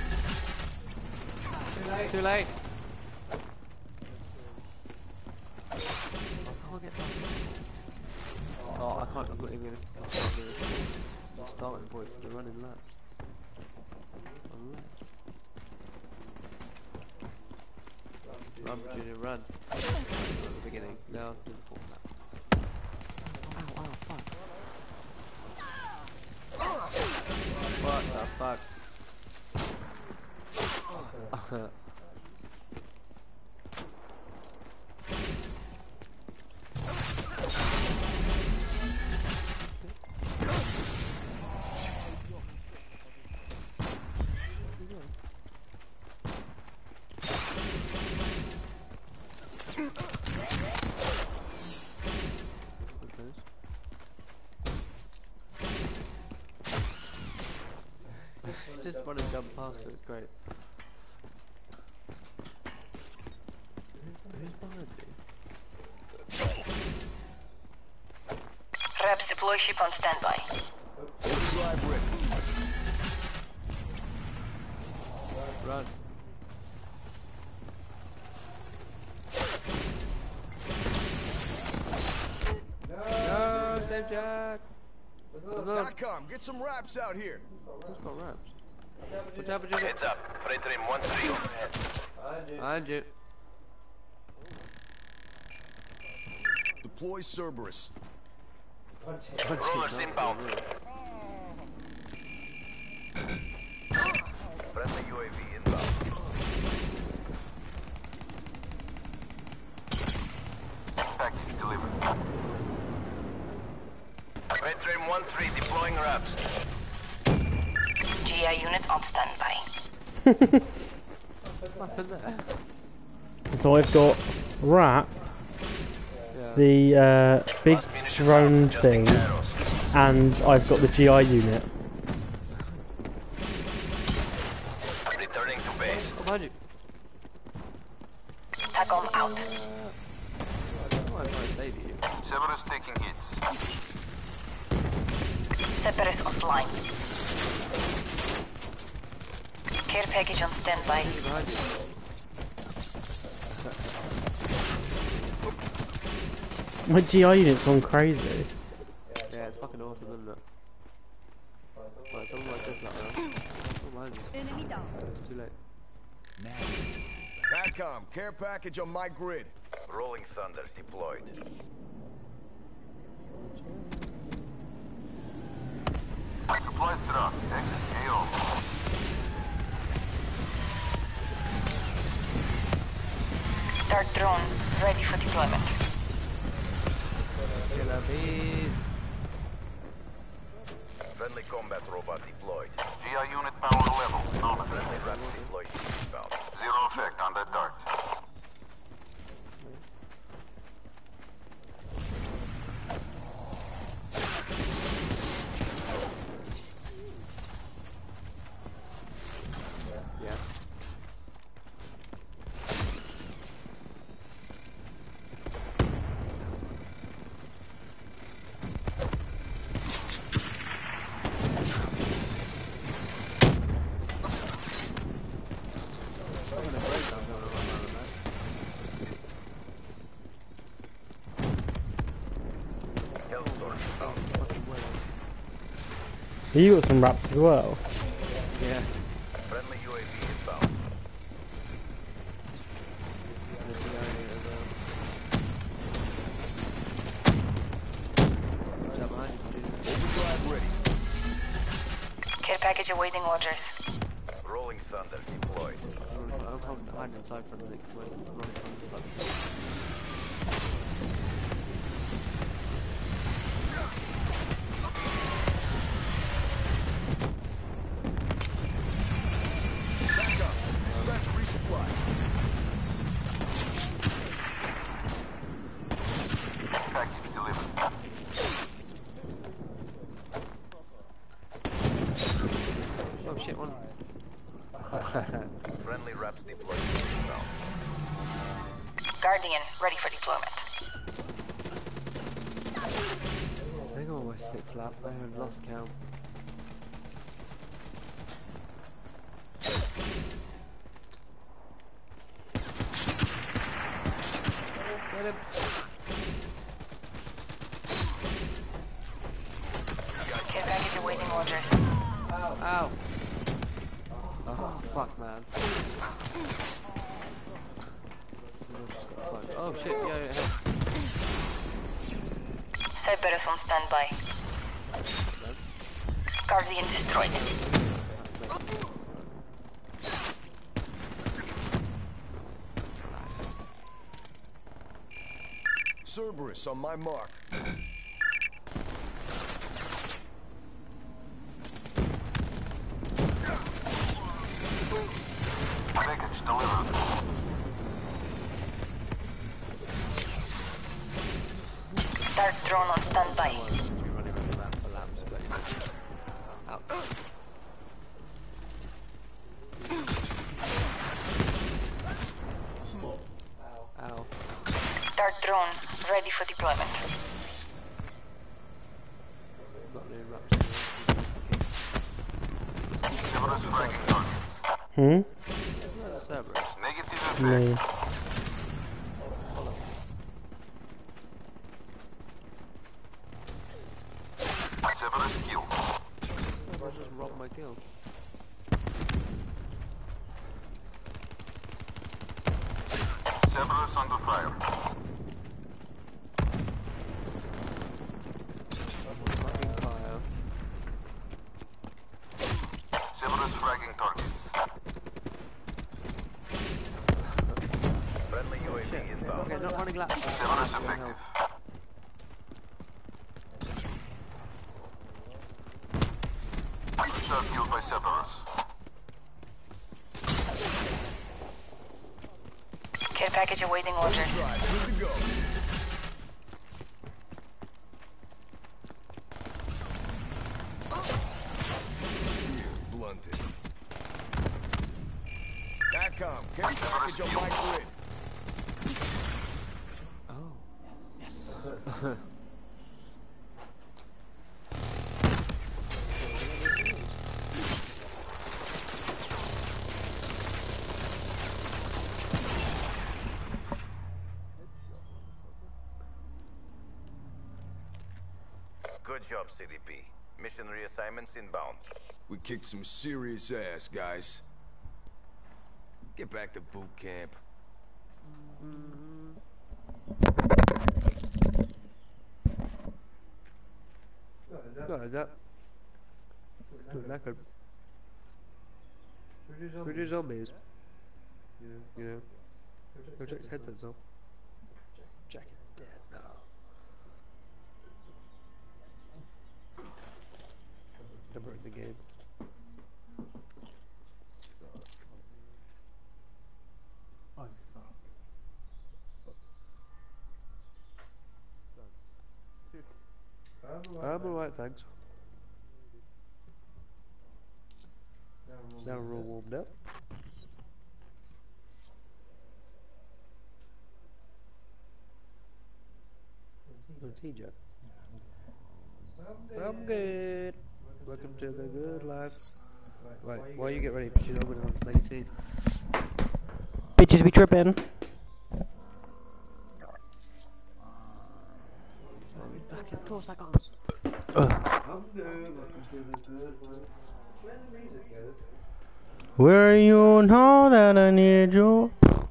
It's too late. I can't get past it. Oh, I can't. I'm not even gonna do the starting point for the running lap. Run, Junior, run. At the beginning. Now do the 4th lap. Ow, ow, fuck. What the fuck? Just run and jump past it, great. Who's behind me? Reps deploy ship on standby. Drive ready. Run. No, save Jack! TACOM, get some raps out here. Who's got raps? What happened to Heads up. Freight train 13. Behind you. Deploy Cerberus. Rollers inbound. Friendly UAV inbound. Package delivered. Freight train 13 deploying wraps. GI unit on standby. What happened there? So I've got wraps, Yeah. the big Last munitions drone out, just in thing, arrows. and I've got the GI unit. Returning to base. Behind you. TACOM out. Oh, I'm trying to save you. Cerberus taking hits. Cerberus offline. Care package on standby. Behind you. My GI unit's gone crazy. Yeah, it's fucking awesome, isn't it? Right, someone like this like that. Oh, behind you. Enemy down. Too late. TACOM, care package on my grid. Rolling Thunder deployed. Supplies drop. Exit AO. Start drone ready for deployment. Killer bees. Friendly combat robot deployed. GI unit power level. Nominal. Friendly rat deployed inbound. Zero effect on that dart. Yeah. Hellstorm inbound. Fucking well. You got some wraps as well. Yeah. Friendly UAV inbound. There's the guy here as well. Jump behind you, dude. Overdrive ready. Care package awaiting orders. Rolling Thunder deployed. I'm hiding inside for the next wave. Running from the fucking. Back up. Dispatch resupply. Package delivered. Oh shit, one. Friendly Raps deployed inbound. Guardian ready for deployment. I think I'm almost 6 lap. I have lost count. Get him! Care package awaiting orders. Ow! Oh fuck, man. Oh shit, yeah. Cerberus on standby. Guardian destroyed. Cerberus on my mark. Package delivered. Dart drone on standby. Be running around lap for laps, but you know. Out. Ow. Dart drone ready for deployment. Not doing much. Cerberus fragging targets. Cerberus. Negative effect. Me. Cerberus kill. I just robbed my kill. Cerberus under fire. Fucking fire. Cerberus fragging targets. Friendly UAV inbound. Okay, not running laps. Cerberus effective. Shot killed by Cerberus. Care package awaiting orders. Drive. Good to go. Spear blunted. TACOM. Care package on my grid. Oh. Yes. Good job, CDP. Mission reassignments inbound. We kicked some serious ass, guys. Get back to boot camp. No, that. Knackered. Pretty zombies. Yeah. Go check his headsets off. Jack is dead now. Never in the game. I'm alright, thanks. Now we're all warmed up. No TJ. I'm good. Welcome to the good life. Right, while you get ready, Pursuit, I'm gonna make a tea. Bitches be tripping. Fucking course I can't. Where are you now that I need you?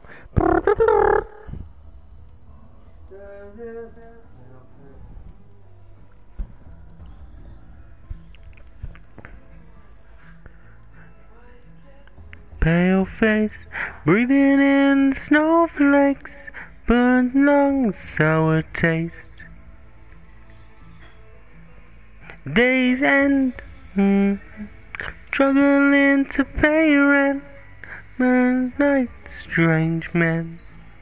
Pale face, breathing in snowflakes, burnt lungs, sour taste. Days end, struggling to pay rent. Man, night, strange men.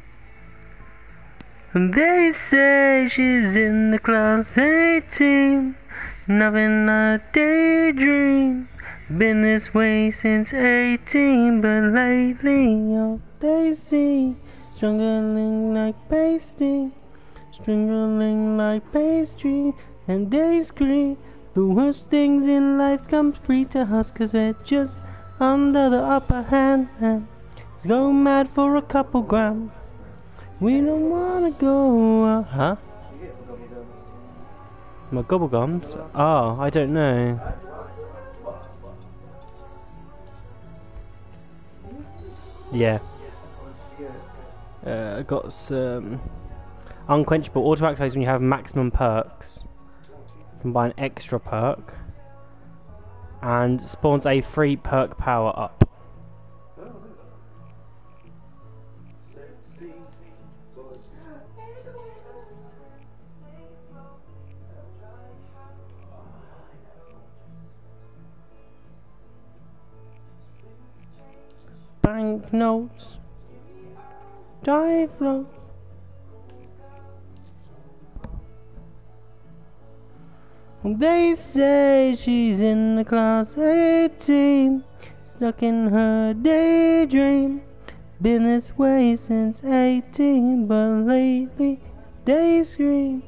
And they say she's in the class 18, nothing a daydream. Been this way since 18, but lately, oh, they see struggling like pasty, struggling like pastry, and they scream. The worst things in life come free to us, 'cause we're just under the upper hand, and go mad for a couple grams. We don't wanna go, huh? My gobble gums? Oh, I don't know. Yeah. I got some unquenchable auto activates when you have maximum perks. You can buy an extra perk and spawns a free perk power up. Banknotes, die float. They say she's in the class 18, stuck in her daydream. Been this way since 18, but lately they scream.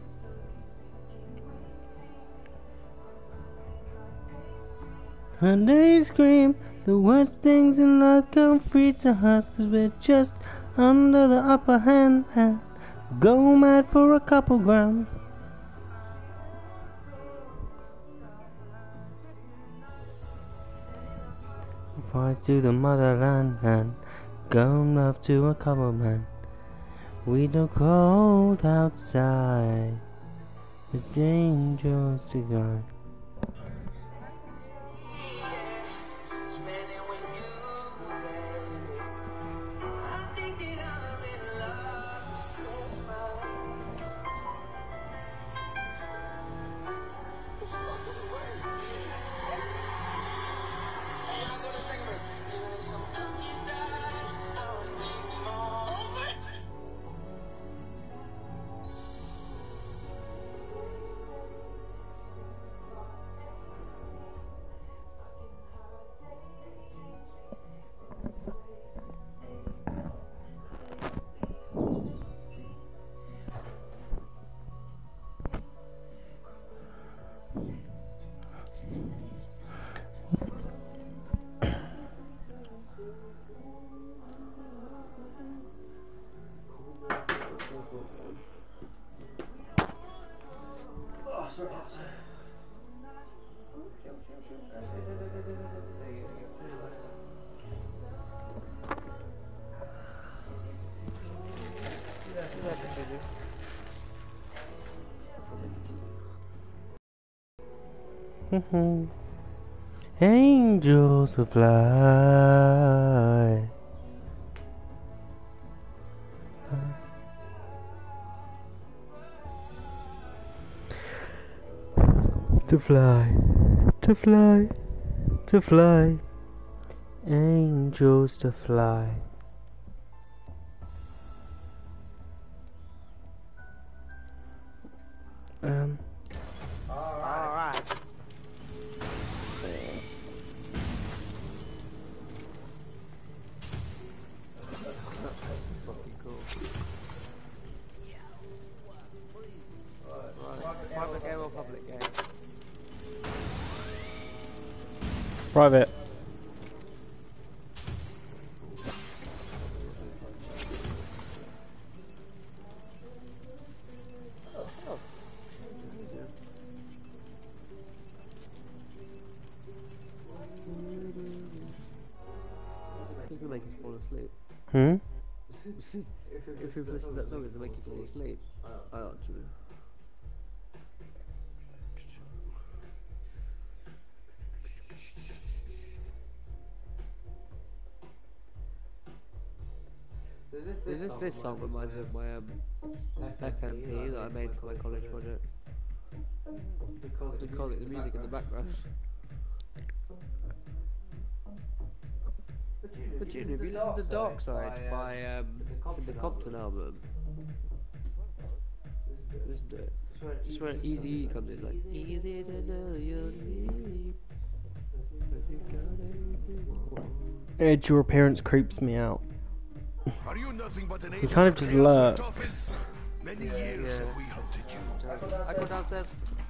And they scream. The worst things in life come free to us, 'cause we're just under the upper hand and go mad for a couple grams. Flies to the motherland and go love to a couple men. We look cold outside, the dangerous to go. Angels will fly. To fly, to fly, to fly. Angels to fly. Alright. That's fucking cool. Right. Private game or public game? Private. asleep. Hmm? If you've listened to that song, does it make you fall asleep? I don't know. This song reminds me of my FMP that I made for my college project. They call it the music in the background. But June, have you listened to Dark Side by the Compton album? Listen to it. Just when Easy E comes in, like easy to know you're me. Edge, your appearance creeps me out. Are you nothing but an He agent kind of of just chaos and lurks. toughest? Many years have we hunted you. I go downstairs.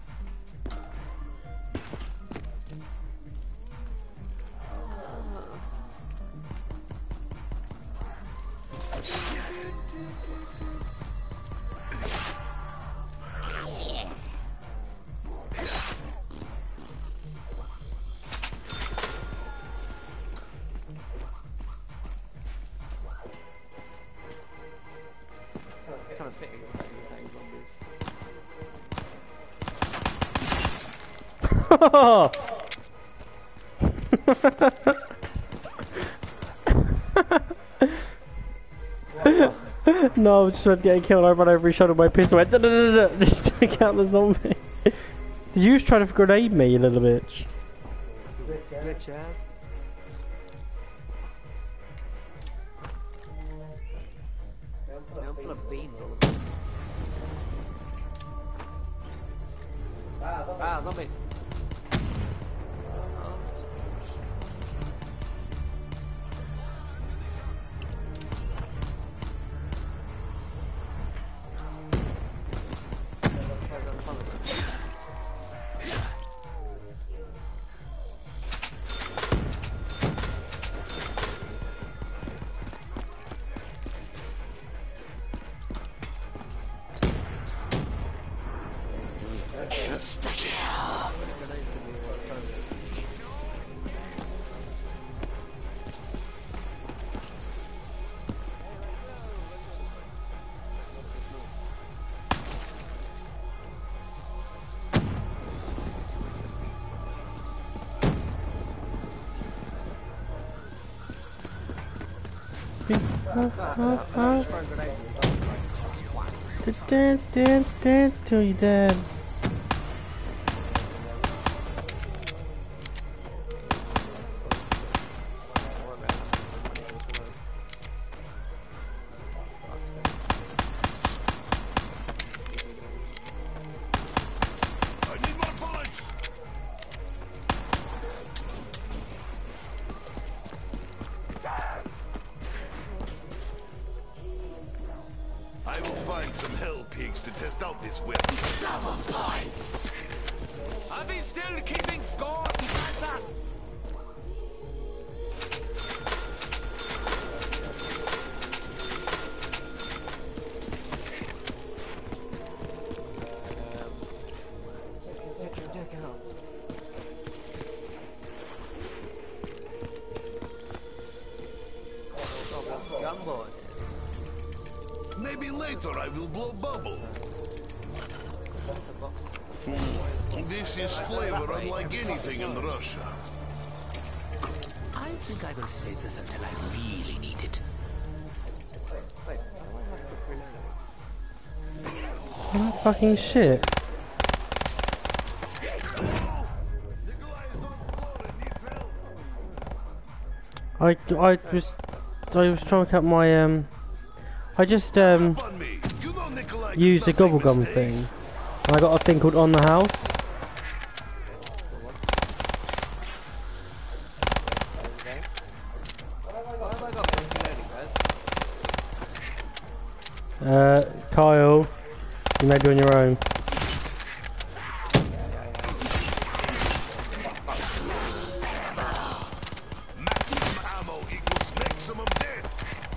Kind of fitting the second day zombies. No, I was just about to get killed. I ran over his shoulder with my pistol. Went just to count the zombie. Did you just try to grenade me, you little bitch? Bitch ass. Yeah, I'm full of beans all of them. Ah, zombie. Dance, dance, dance till you're dead. I need more bullets. I will find some hell pigs to test out this whip. Double points. Are we still keeping score, Professor? Gumbo. Maybe later I will blow bubble. This is flavor unlike anything in Russia. I think I will save this until I really need it. Wait, I don't have to reload. What fucking shit? I was trying to cut my I just used a gobble gum thing. And I got a thing called On the House. Kyle, you may be on your own. Maximum ammo equals maximum death.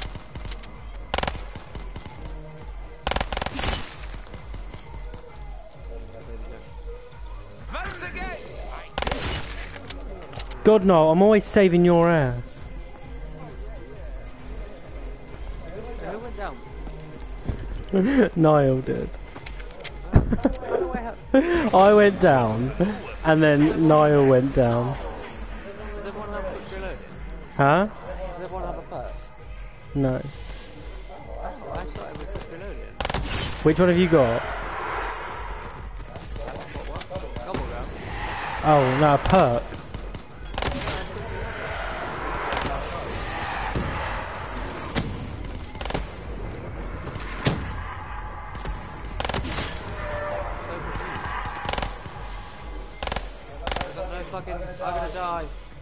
Once again! God no, I'm always saving your ass. Niall did. No way out. I went down, and then Niall went down. Does everyone have a quick reload? Huh? Does everyone have a perk? No. I started with quick reloading. Which one have you got? Double round. Oh, no, a perk. Fucking, I'm gonna die.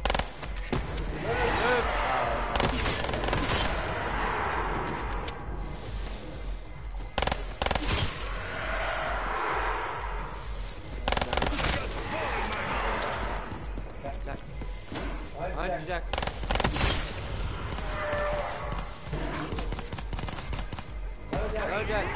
Jack. Behind you, Jack. Go, Jack.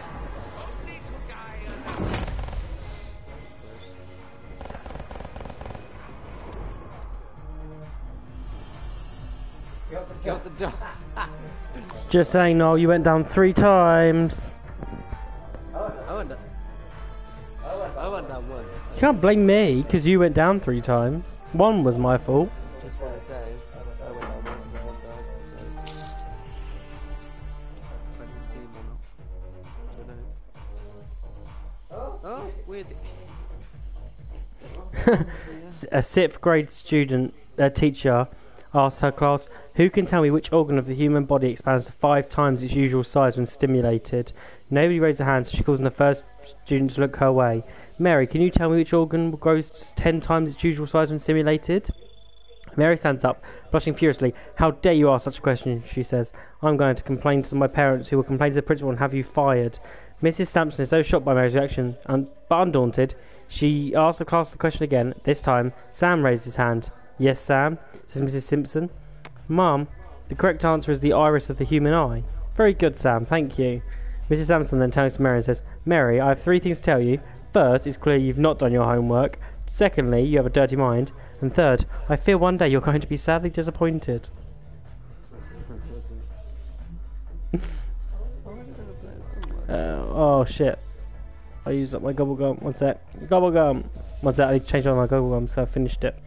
Got the dog. Just saying, Noel, you went down 3 times. I went down once. You can't blame me, because you went down 3 times. 1 was my fault. Just what I say. I went down once and one died. So. Friendly team or not? I don't know. Oh, weird. A 6th grade student, teacher, asked her class, who can tell me which organ of the human body expands to 5 times its usual size when stimulated? Nobody raised their hand, so she calls on the first student to look her way. Mary, can you tell me which organ grows to 10 times its usual size when stimulated? Mary stands up, blushing furiously. How dare you ask such a question, she says. I'm going to complain to my parents, who will complain to the principal and have you fired. Mrs. Sampson is so shocked by Mary's reaction, but undaunted, she asks the class the question again. This time, Sam raised his hand. Yes, Sam, says Mrs. Simpson. Mum, the correct answer is the iris of the human eye. Very good, Sam, thank you. Mrs. Sampson then turns to Mary and says, Mary, I have 3 things to tell you. First, it's clear you've not done your homework. Secondly, you have a dirty mind. And third, I fear one day you're going to be sadly disappointed. Oh shit. I used up my gobble gum. One sec. Gobble gum. One sec, I need to change all my gobble gum, so I finished it.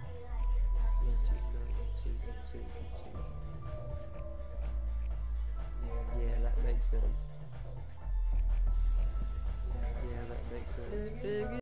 Yeah, that makes sense. Yeah, that makes sense.